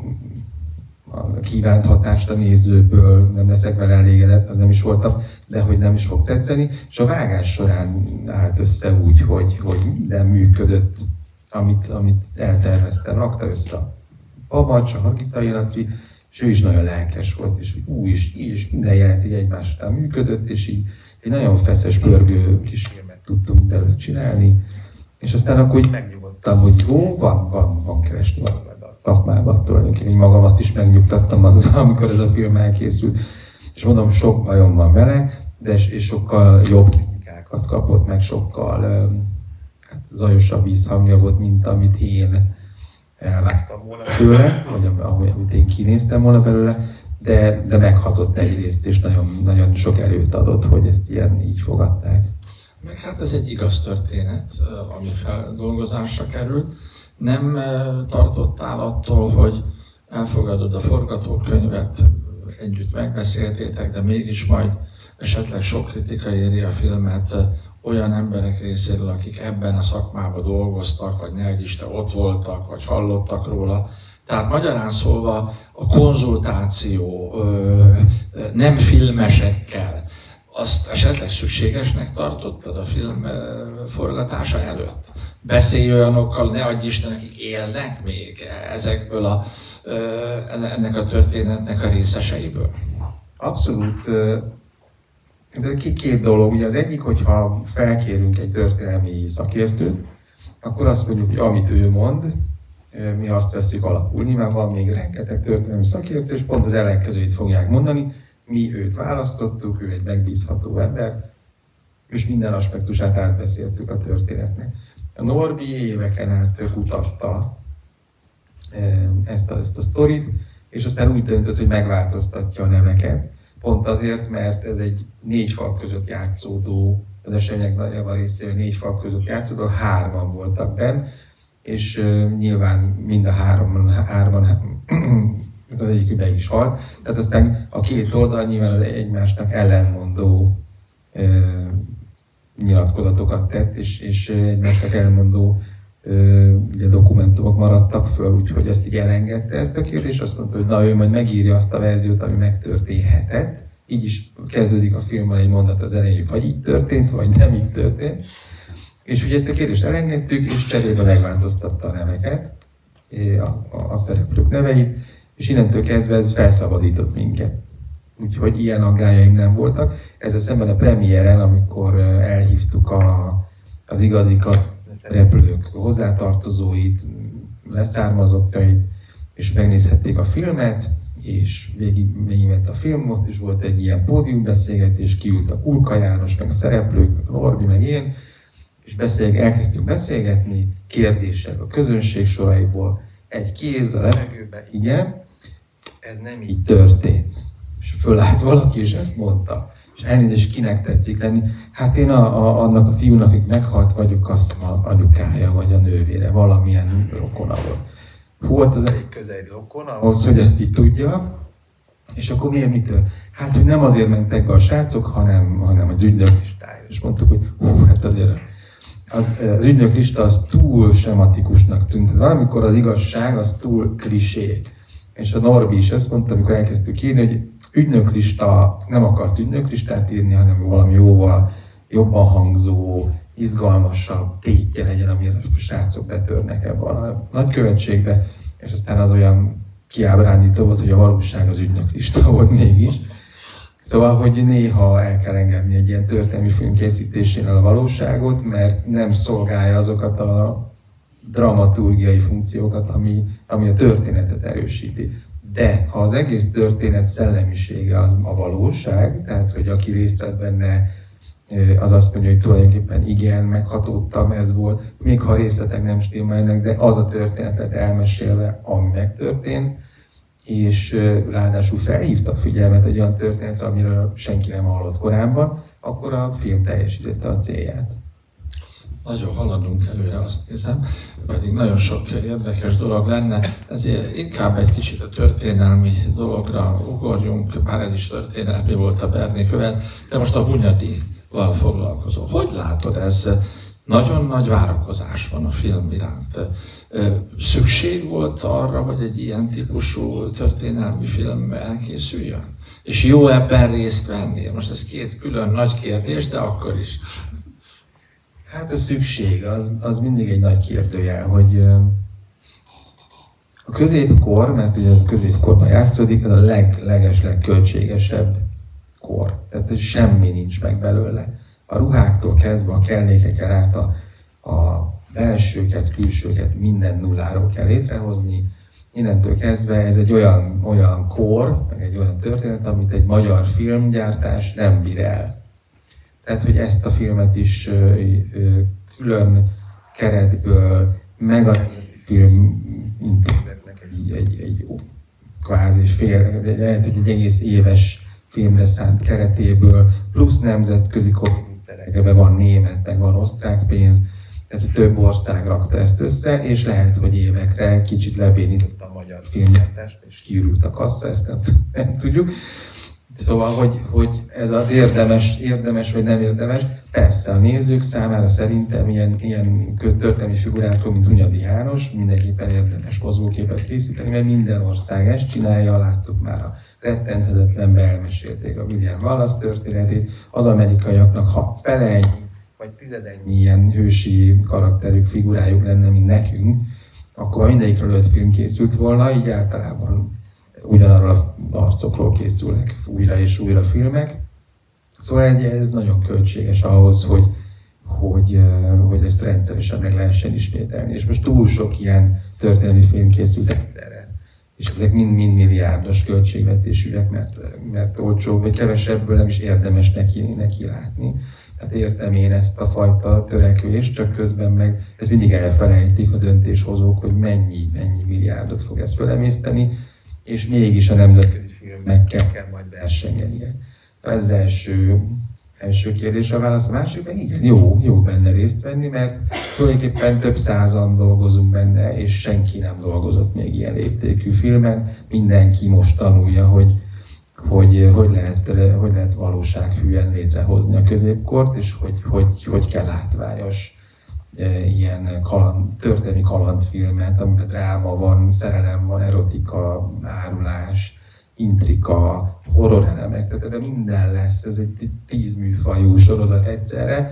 a kívánt hatást a nézőből, nem leszek vele elégedett, az nem is voltam, de hogy nem is fog tetszeni. És a vágás során állt össze úgy, hogy, hogy minden működött, amit, amit elterveztem. Rakta össze a Pamacs, a Hagitai Laci, és ő is nagyon lelkes volt, és úgy is, és minden jelent így egymás után működött, és így egy nagyon feszes, pörgő kis filmet tudtunk belőle csinálni. És aztán akkor így megnyugodtam, hogy jó, van, van, van keresni valami a szakmában. Tulajdonképpen magamat is megnyugtattam azzal, amikor ez a film elkészült. És mondom, sok bajom van vele, de és sokkal jobb kritikákat kapott, meg sokkal hát, zajosabb vízhangja volt, mint amit én elvártam volna tőle, vagy amit én kinéztem volna belőle, de, de meghatott egyrészt, és nagyon, nagyon sok erőt adott, hogy ezt ilyen így fogadták. Meg hát ez egy igaz történet, ami feldolgozásra került. Nem tartottál attól, hogy elfogadod a forgatókönyvet, együtt megbeszéltétek, de mégis majd esetleg sok kritika éri a filmet olyan emberek részéről, akik ebben a szakmában dolgoztak, vagy ne Isten ott voltak, vagy hallottak róla. Tehát magyarán szólva a konzultáció nem filmesekkel, azt esetleg szükségesnek tartottad a film forgatása előtt? Beszélj olyanokkal, ne adj Isten, akik élnek még ezekből a, ennek a történetnek a részeseiből? Abszolút. De két dolog. Ugye az egyik, hogyha felkérünk egy történelmi szakértőt, akkor azt mondjuk, hogy amit ő mond, mi azt veszik alapul. Nyilván van még rengeteg történelmi szakértő, és pont az ellenkezőjét fogják mondani. Mi őt választottuk, ő egy megbízható ember, és minden aspektusát átbeszéltük a történetnek. A Norbi éveken át kutatta ezt a, ezt a sztorit, és aztán úgy döntött, hogy megváltoztatja a neveket. Pont azért, mert ez egy négy fal között játszódó, az események nagyjából részével négy fal között játszódó, hárman voltak benn, és uh, nyilván mind a három, hárman, az egyik be is halt. Tehát aztán a két oldal nyilván az egymásnak ellenmondó uh, nyilatkozatokat tett, és, és egymásnak ellenmondó uh, ugye, dokumentumok maradtak föl, úgyhogy ezt így elengedte ezt a kérdést, azt mondta, hogy na ő majd megírja azt a verziót, ami megtörténhetett. Így is kezdődik a filmmel egy mondat az elején, hogy vagy így történt, vagy nem így történt. És ugye ezt a kérdést elengedtük, és cserébe megváltoztatta a neveket, a, a, a szereplők neveit, és innentől kezdve ez felszabadított minket. Úgyhogy ilyen aggályaim nem voltak. Ezzel szemben a premiéren, amikor elhívtuk a, az igazikat, a szereplők hozzátartozóit, leszármazottait, és megnézhették a filmet, és végig végigment a filmot, és volt egy ilyen pódiumbeszélgetés, kiült a Kulka János, meg a szereplők, Norbi, meg én, és beszélg, elkezdtünk beszélgetni, kérdések a közönség soraiból, egy kéz a levegőben, igen, ez nem így történt. És fölállt valaki, és ezt mondta. És elnézést, kinek tetszik lenni? Hát én a, a, annak a fiúnak, akik meghalt vagyok, azt a anyukája, vagy a nővére, valamilyen rokona volt. Volt az egy közeli rokon ahhoz, hogy ezt így tudja. És akkor miért mitől? Hát, hogy nem azért mentek be a srácok, hanem, hanem az ügynök listájára. És mondtuk, hogy hú, hát azért az, az ügynök lista az túl sematikusnak tűnt. Valamikor az igazság az túl klisé. És a Norbi is ezt mondta, amikor elkezdtük írni, hogy ügynöklista, nem akart ügynöklistát írni, hanem valami jóval jobban hangzó, izgalmasabb tétje legyen, amire a srácok betörnek ebbe a nagykövetségbe, és aztán az olyan kiábrándító volt, hogy a valóság az ügynöklista volt mégis. Szóval, hogy néha el kell engedni egy ilyen történelmi film készítésénél a valóságot, mert nem szolgálja azokat a dramaturgiai funkciókat, ami, ami a történetet erősíti. De ha az egész történet szellemisége az a valóság, tehát hogy aki részt vett benne, az azt mondja, hogy tulajdonképpen igen, meghatódtam, ez volt, még ha a részletek nem stimmelnek, de az a történet lett elmesélve, ami megtörtént, és ráadásul felhívta a figyelmet egy olyan történetre, amiről senki nem hallott korábban, akkor a film teljesítette a célját. Nagyon haladunk előre, azt hiszem, pedig nagyon sok érdekes dolog lenne, ezért inkább egy kicsit a történelmi dologra ugorjunk, bár ez is történelmi volt a Berni követ, de most a Hunyadival foglalkozó. Hogy látod ez? Nagyon nagy várakozás van a film iránt. Szükség volt arra, hogy egy ilyen típusú történelmi film elkészüljön? És jó ebben részt venni? Most ez két külön nagy kérdés, de akkor is. Hát a szükség, az, az mindig egy nagy kérdőjel, hogy a középkor, mert ugye ez a középkorban játszódik, az a leg, leges, legköltségesebb kor. Tehát semmi nincs meg belőle. A ruháktól kezdve a kellékeken át a, a belsőket, külsőket minden nulláról kell létrehozni. Innentől kezdve ez egy olyan, olyan kor, meg egy olyan történet, amit egy magyar filmgyártás nem bír el. Tehát, hogy ezt a filmet is ö, ö, külön keretből, meg a filmintézetnek egy, egy, egy kvázi fél, lehet, hogy egy egész éves filmre szánt keretéből, plusz nemzetközi koprodúcerekbe van német, meg van osztrák pénz, tehát hogy több ország rakta ezt össze, és lehet, hogy évekre kicsit lebénított a magyar filmgyártást, és kiürült a kassa, ezt nem, nem tudjuk. Szóval, hogy, hogy ez az érdemes, érdemes vagy nem érdemes, persze a nézők számára szerintem ilyen, ilyen történelmi figurákról, mint Hunyadi János, mindenképpen érdemes mozgóképet készíteni, mert minden ország ezt csinálja, láttuk már a rettenthetetlenbe elmesélték a William Wallace történetét, az amerikaiaknak, ha fele ennyi, vagy tizedennyi ilyen hősi karakterük, figurájuk lenne, mint nekünk, akkor mindegyikről öt film készült volna, így általában ugyanarról a arcokról készülnek újra és újra filmek. Szóval ez nagyon költséges ahhoz, hogy, hogy, hogy ezt rendszeresen meg lehessen ismételni. És most túl sok ilyen történelmi film készült egyszerre. És ezek mind-mind milliárdos költségvetésűek, mert, mert olcsóbb, vagy kevesebből nem is érdemes neki, neki látni. Tehát értem én ezt a fajta törekvést, csak közben meg ezt mindig elfelejtik a döntéshozók, hogy mennyi, mennyi milliárdot fog ezt felemészteni, és mégis a nemzetközi filmekkel kell majd versengenie. Ez az első, első kérdés, a válasz. A másik, de igen, jó, jó benne részt venni, mert tulajdonképpen több százan dolgozunk benne, és senki nem dolgozott még ilyen léptékű filmen. Mindenki most tanulja, hogy hogy, hogy, lehet, hogy lehet valósághűen létrehozni a középkort, és hogy, hogy, hogy kell látványos ilyen kaland, történelmi kalandfilmet, amiben dráma van, szerelem van, erotika, árulás, intrika, horror elemek, tehát ebben minden lesz, ez egy tízműfajú sorozat egyszerre,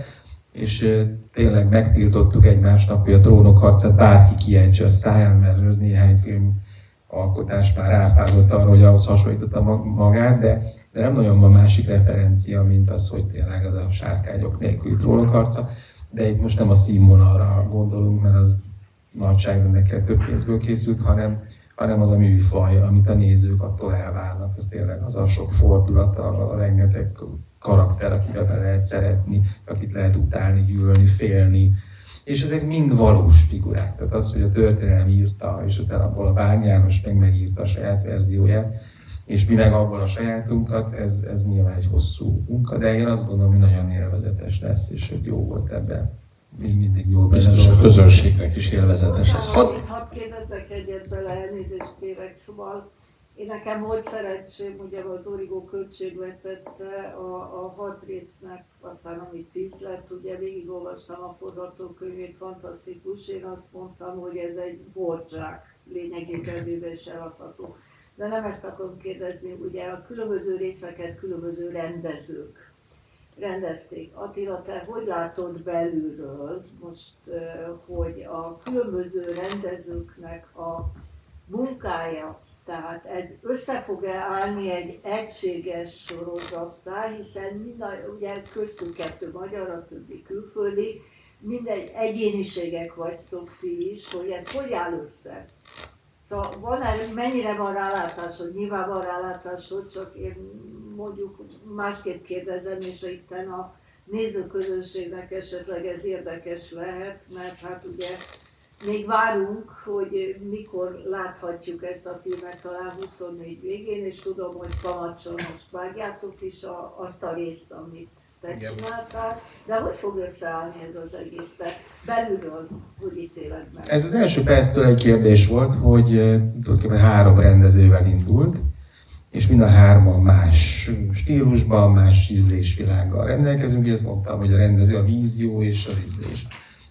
és tényleg megtiltottuk egymásnak, hogy a Trónok harcát bárki kiejtse a száján, mert néhány film alkotás már ráfázott arra, hogy ahhoz hasonlította magát, de, de nem nagyon van másik referencia, mint az, hogy tényleg az a sárkányok nélküli Trónok harca. De itt most nem a színvonalra gondolunk, mert az nagyságrendekkel több pénzből készült, hanem, hanem az a műfaj, amit a nézők attól elválnak. Ez tényleg az a sok fordulat, a, a rengeteg karakter, akibe be lehet szeretni, akit lehet utálni, gyűlölni, félni. És ezek mind valós figurák. Tehát az, hogy a történelem írta, és utána abból a Bárny János meg megírta a saját verzióját, és mi meg abból a sajátunkat, ez, ez nyilván egy hosszú munka, de én azt gondolom, hogy nagyon élvezetes lesz, és hogy jó volt ebben. Még mindig jó. Biztos a közönségnek is élvezetes lesz. Hadd had kérdezzek egyet bele, elnézést kérek, szóval én nekem volt szerencsém, ugye az Origo költségvetette a, a hat résznek, aztán amit tíz lett, ugye végigolvastam a forgatókönyvét, fantasztikus, én azt mondtam, hogy ez egy bordzsák lényegében véve is eladható. De nem ezt akarom kérdezni, ugye a különböző részeket különböző rendezők rendezték. Attila, te hogy látod belülről most, hogy a különböző rendezőknek a munkája, tehát össze fog-e állni egy egységes sorozattá, hiszen minden, ugye köztük kettő magyar, a többi külföldi, mindegy egyéniségek vagytok ti is, hogy ez hogy áll össze? Szóval van, mennyire van rálátásod? Nyilván van rálátásod, csak én mondjuk másképp kérdezem, és itten a nézőközönségnek esetleg ez érdekes lehet, mert hát ugye még várunk, hogy mikor láthatjuk ezt a filmet, talán huszonnégy végén, és tudom, hogy Kamacson most vágjátok is a, azt a részt, amit te csináltál, de hogy fog összeállni ez az egész, te belülről, hogy ítéled meg? Ez az első perctől egy kérdés volt, hogy tulajdonképpen három rendezővel indult, és mind a hárman más stílusban, más ízlésvilággal rendelkezünk, és ezt mondtam, hogy a rendező a vízió és az ízlés.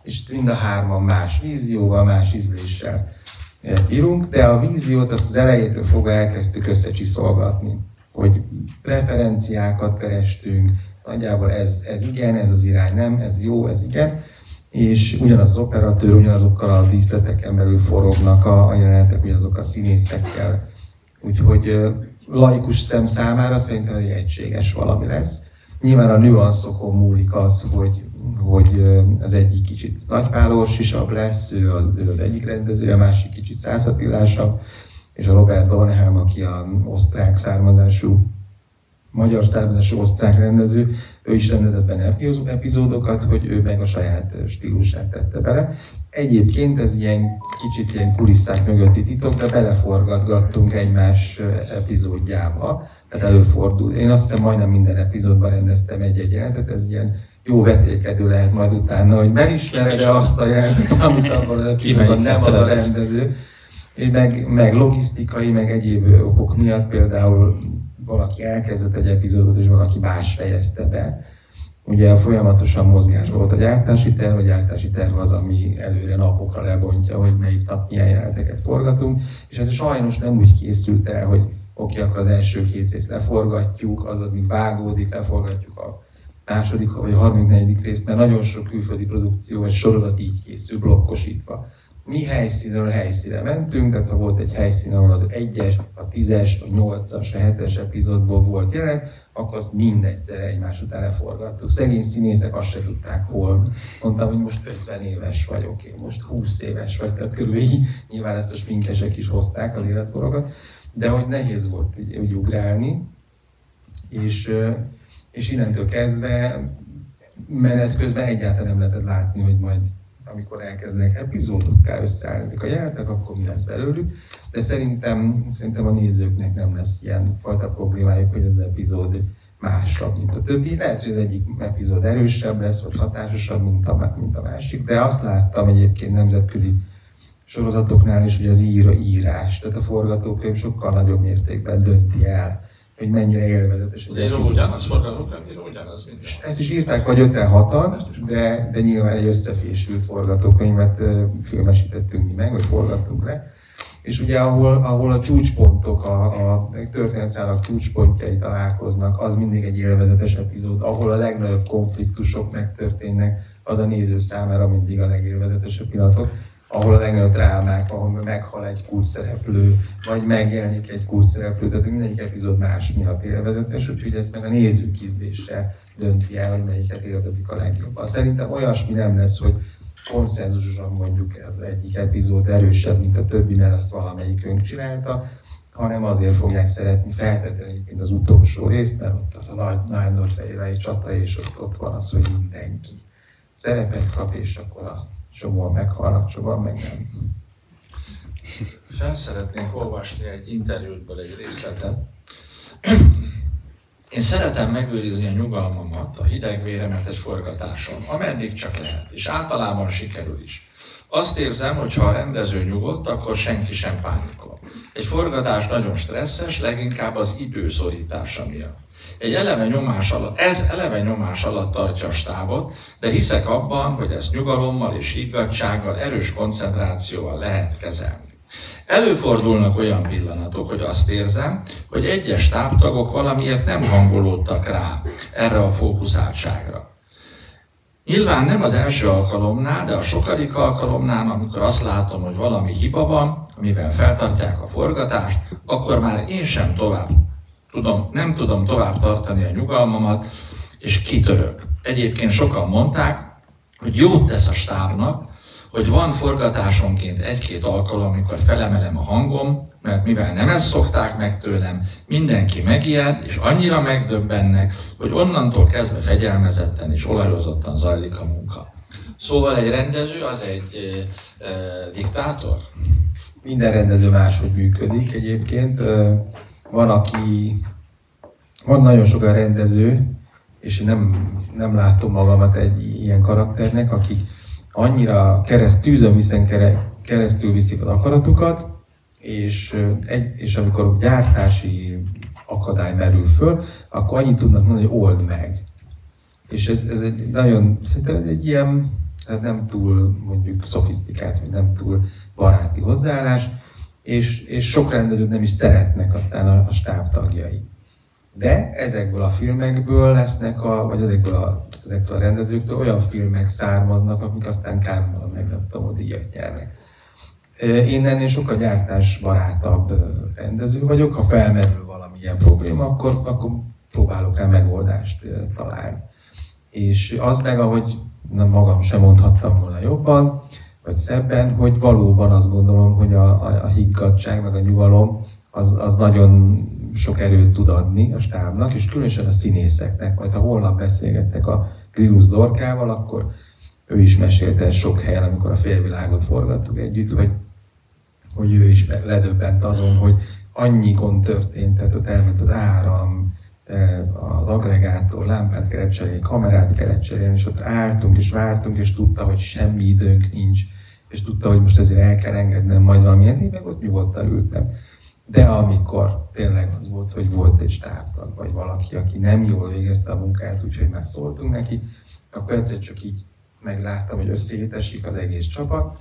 és mind a hárman más vízióval, más ízléssel írunk, de a víziót azt az elejétől fogva elkezdtük összecsiszolgatni, hogy preferenciákat kerestünk, nagyjából ez, ez igen, ez az irány nem, ez jó, ez igen, és ugyanaz az operatőr, ugyanazokkal a díszleteken belül forognak a, a jelenetek, ugyanazok a színészekkel. Úgyhogy laikus szem számára szerintem egy egységes valami lesz. Nyilván a nüanszokon múlik az, hogy, hogy az egyik kicsit nagypálorsisabb lesz, ő az, ő az egyik rendező, a másik kicsit százattilásabb, és a Robert Dornhelm, aki az osztrák származású, magyar származású osztrák rendező, ő is rendezett benne epizódokat, hogy ő meg a saját stílusát tette bele. Egyébként ez ilyen kicsit ilyen kulisszák mögötti titok, de beleforgatgattunk egymás epizódjába, tehát előfordul. Én azt hiszem majdnem minden epizódban rendeztem egy-egy jelentet, ez ilyen jó vetélkedő lehet majd utána, hogy megismered-e azt a jelentet, amit abban az epizódban nem az a rendező. És meg, meg logisztikai, meg egyéb okok miatt például valaki elkezdett egy epizódot, és valaki más fejezte be. Ugye folyamatosan mozgás volt a gyártási terv, a gyártási terv az, ami előre napokra lebontja, hogy melyik nap milyen jeleneteket forgatunk, és ez sajnos nem úgy készült el, hogy oké, akkor az első két részt leforgatjuk, az, amíg vágódik, leforgatjuk a második vagy a harminknegyedik részt, mert nagyon sok külföldi produkció vagy sorozat így készül, blokkosítva. Mi helyszínről helyszínre mentünk, tehát ha volt egy helyszín, ahol az egyes, a tízes, a nyolcas, a hetes epizódból volt jelenet, akkor azt mindegyszerre egymás után leforgattuk. Szegény színészek azt se tudták hol. Mondtam, hogy most ötven éves vagyok, én most húsz éves vagy, tehát körülbelül így, nyilván ezt a sminkesek is hozták az életkorokat, de hogy nehéz volt így, úgy ugrálni, és, és innentől kezdve menet közben egyáltalán nem lehetett látni, hogy majd amikor elkezdenek epizódokká összeállni ezek a jelenetek, akkor mi lesz belőlük. De szerintem, szerintem a nézőknek nem lesz ilyen fajta problémájuk, hogy az epizód másabb, mint a többi. Lehet, hogy az egyik epizód erősebb lesz, vagy hatásosabb, mint a, mint a másik. De azt láttam egyébként nemzetközi sorozatoknál is, hogy az ír, írás, tehát a forgatókönyv sokkal nagyobb mértékben dönti el, hogy mennyire élvezetes. De író ugyanaz, forgatókönyv ugyanaz, mint ezt is írták vagy öten hatan, de, de nyilván egy összefésült forgatókönyvet filmesítettünk mi meg, vagy forgattunk le. És ugye ahol, ahol a csúcspontok, a, a történetszállak csúcspontjai találkoznak, az mindig egy élvezetes epizód, ahol a legnagyobb konfliktusok megtörténnek, az a néző számára mindig a legélvezetesebb pillanatok. Ahol a legnagyobb drámák, ahol meghal egy kulcsszereplő, vagy megjelenik egy kulcsszereplő, tehát mindegyik epizód más miatt élvezetes, úgyhogy ez meg a nézők ízlése dönti el, hogy melyiket élvezik a legjobban. Szerintem olyasmi nem lesz, hogy konszenzusosan mondjuk ez egyik epizód erősebb, mint a többi, mert azt valamelyikünk csinálta, hanem azért fogják szeretni feltétlenül, mint az utolsó részt, mert ott az a nagy nándorfehérvári csata, és ott, ott van az, hogy mindenki szerepet kap, és akkor a sokan meghalnak, sokan meg nem. Fel szeretnénk olvasni egy interjútból egy részletet. Én szeretem megőrizni a nyugalmamat, a hideg véremet egy forgatáson, ameddig csak lehet, és általában sikerül is. Azt érzem, hogy ha a rendező nyugodt, akkor senki sem pánikol. Egy forgatás nagyon stresszes, leginkább az időszorítása miatt. Egy eleve nyomás alatt, ez eleve nyomás alatt tartja a stábot, de hiszek abban, hogy ezt nyugalommal és higgadtsággal, erős koncentrációval lehet kezelni. Előfordulnak olyan pillanatok, hogy azt érzem, hogy egyes stábtagok valamiért nem hangolódtak rá erre a fókuszáltságra. Nyilván nem az első alkalomnál, de a sokadik alkalomnál, amikor azt látom, hogy valami hiba van, amivel feltartják a forgatást, akkor már én sem tovább tudom, nem tudom tovább tartani a nyugalmamat, és kitörök. Egyébként sokan mondták, hogy jót tesz a stábnak, hogy van forgatásonként egy-két alkalom, amikor felemelem a hangom, mert mivel nem ezt szokták meg tőlem, mindenki megijed, és annyira megdöbbennek, hogy onnantól kezdve fegyelmezetten és olajozottan zajlik a munka. Szóval egy rendező az egy e, e, diktátor? Minden rendező máshogy működik egyébként. Van, aki, van nagyon sok a rendező, és én nem, nem látom magamat egy ilyen karakternek, akik annyira kereszt, tűzön viszen keresztül viszik az akaratukat, és, egy, és amikor gyártási akadály merül föl, akkor annyit tudnak mondani, hogy old meg. És ez, ez egy nagyon, szerintem ez egy ilyen Tehát nem túl mondjuk szofisztikált, vagy nem túl baráti hozzáállás, és, és sok rendezőt nem is szeretnek aztán a, a stáb tagjai. De ezekből a filmekből lesznek, a, vagy ezekből a, ezektől a rendezőktől olyan filmek származnak, amik aztán Cannes-ban meg nem tudom, díjat nyernek. Én ennél sokkal gyártásbarátabb rendező vagyok, ha felmerül valamilyen probléma, akkor, akkor próbálok rá megoldást találni. És az meg, ahogy nem magam sem mondhattam volna jobban, vagy szebben, hogy valóban azt gondolom, hogy a, a, a higgadtság, meg a nyugalom az, az nagyon sok erőt tud adni a stábnak, és különösen a színészeknek. Majd ha holnap beszélgettek a Grillusz Dorkával, akkor ő is mesélte sok helyen, amikor a Félvilágot forgattuk együtt, hogy, hogy ő is ledöbbent azon, hogy annyi gond történt, tehát ott elment az áram, az agregátor, lámpát kellett cserélni, kamerát kellett cserélni, és ott álltunk és vártunk, és tudta, hogy semmi időnk nincs, és tudta, hogy most ezért el kell engednem majd valamilyen, én meg ott nyugodtan ültem. De amikor tényleg az volt, hogy volt egy stábtag, vagy valaki, aki nem jól végezte a munkát, úgyhogy már szóltunk neki, akkor egyszer csak így megláttam, hogy összeétesik az egész csapat,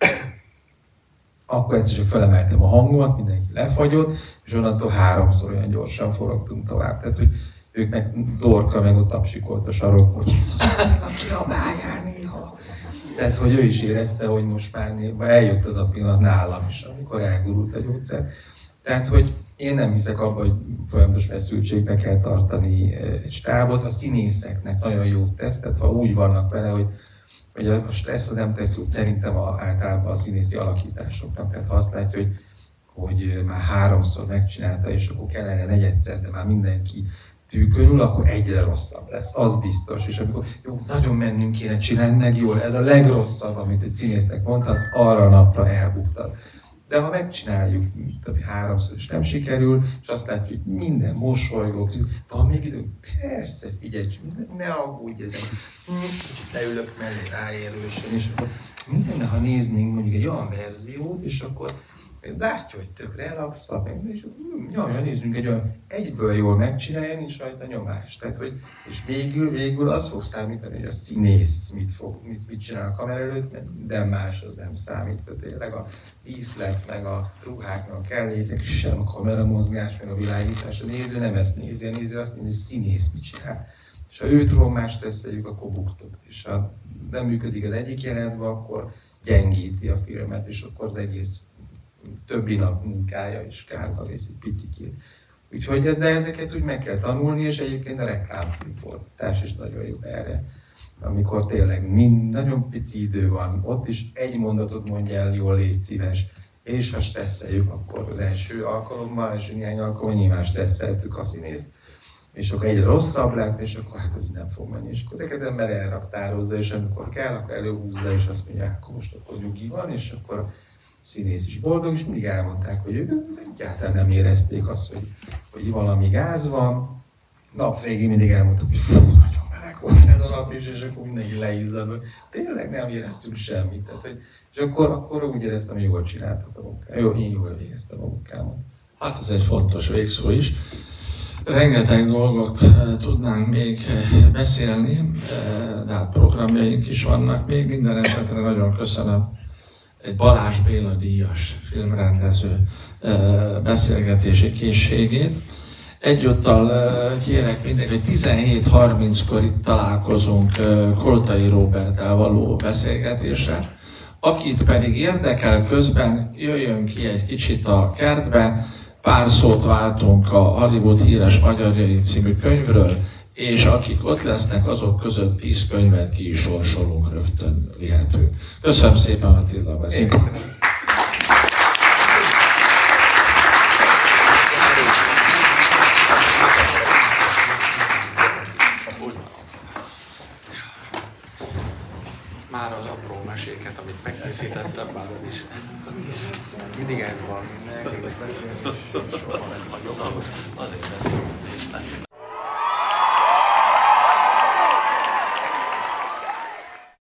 akkor egyszer csak felemeltem a hangomat, mindenki lefagyott, és onnantól háromszor olyan gyorsan forogtunk tovább. Tehát, hogy ők meg Dorka meg ott tapsikolt a sarokból, hogy kiabáljál néha. Tehát, hogy ő is érezte, hogy most már néha eljött az a pillanat nálam is, amikor elgurult a gyógyszer. Tehát, hogy én nem hiszek abban, hogy folyamatos feszültségbe kell tartani egy stábot. A színészeknek nagyon jót tesz, tehát ha úgy vannak vele, hogy hogy a stressz az nem tesz úgy szerintem a, általában a színészi alakításoknak. Tehát ha azt látja, hogy, hogy már háromszor megcsinálta, és akkor kellene negyedszer, de már mindenki tűkönül, akkor egyre rosszabb lesz, az biztos. És amikor jó, nagyon mennünk kéne csinálni, meg jól, ez a legrosszabb, amit egy színésznek mondhatsz, arra a napra elbuktad. De ha megcsináljuk, mint háromszor is nem sikerül, és azt látjuk, hogy minden mosolygó, van még időnk, persze, figyelj, ne aggódj ezen. Leülök mellé ráérősen, és akkor mindenne, ha néznénk mondjuk egy olyan verziót, és akkor látja, hogy tök relaxva, és jaj, nézzünk egy olyan egyből jól megcsinálni, és rajta nyomás. Tehát, hogy, és végül, végül az fog számítani, hogy a színész mit, fog, mit, mit csinál a kamera előtt, mert minden más az nem számít. Tehát tényleg a díszlet, meg a ruhák, meg a kellékek, sem a kameramozgás, meg a világítás. A néző nem ezt nézi, a néző azt nézi, hogy színész mit csinál. És ha őt romást reszeljük, akkor buktok. És ha nem működik az egyik jelenetben, akkor gyengíti a filmet, és akkor az egész többi nap munkája is kárba vész egy picikét. Úgyhogy ez, de ezeket úgy meg kell tanulni, és egyébként a reklámfilmfordítás is nagyon jó erre. Amikor tényleg mind, nagyon pici idő van, ott is egy mondatot mondja el, jól légy szíves, és ha stresszeljük, akkor az első alkalommal, és néhány alkalommal nyilván stresszeltük a színészt, és akkor egyre rosszabb lett, és akkor hát ez nem fog menni. És akkor ezeket ember elraktározza, és amikor kell, akkor előhúzza, és azt mondja, akkor most akkor nyugi van, és akkor színész is boldog, és mindig elmondták, hogy ők egyáltalán nem érezték azt, hogy, hogy valami gáz van. Nap végén mindig elmondtuk, hogy fú, nagyon meleg volt ez a nap is, és akkor mindenki leizzad. Tényleg nem éreztünk semmit. Tehát, hogy, és akkor, akkor úgy éreztem, hogy jól csináltuk a munkát. Jó, én jól végeztem a munkámat. Hát ez egy fontos végszó is. Rengeteg dolgot tudnánk még beszélni, de hát programjaink is vannak még. Minden esetre nagyon köszönöm egy Balázs Béla díjas filmrendező beszélgetési készségét. Egyúttal kérek mindenki, hogy tizenhét harminckor itt találkozunk Koltai Róberttel való beszélgetésre. Akit pedig érdekel közben, jöjjön ki egy kicsit a kertbe, pár szót váltunk a Hollywood híres magyarjai című könyvről, és akik ott lesznek, azok között tíz könyvet ki is sorsolunk rögtön vihető. Köszönöm szépen, Attila, beszélgetést! Már az apró meséket, amit megkészítettem, már is. Mindig ez van, mindenki. Azért beszélgetés.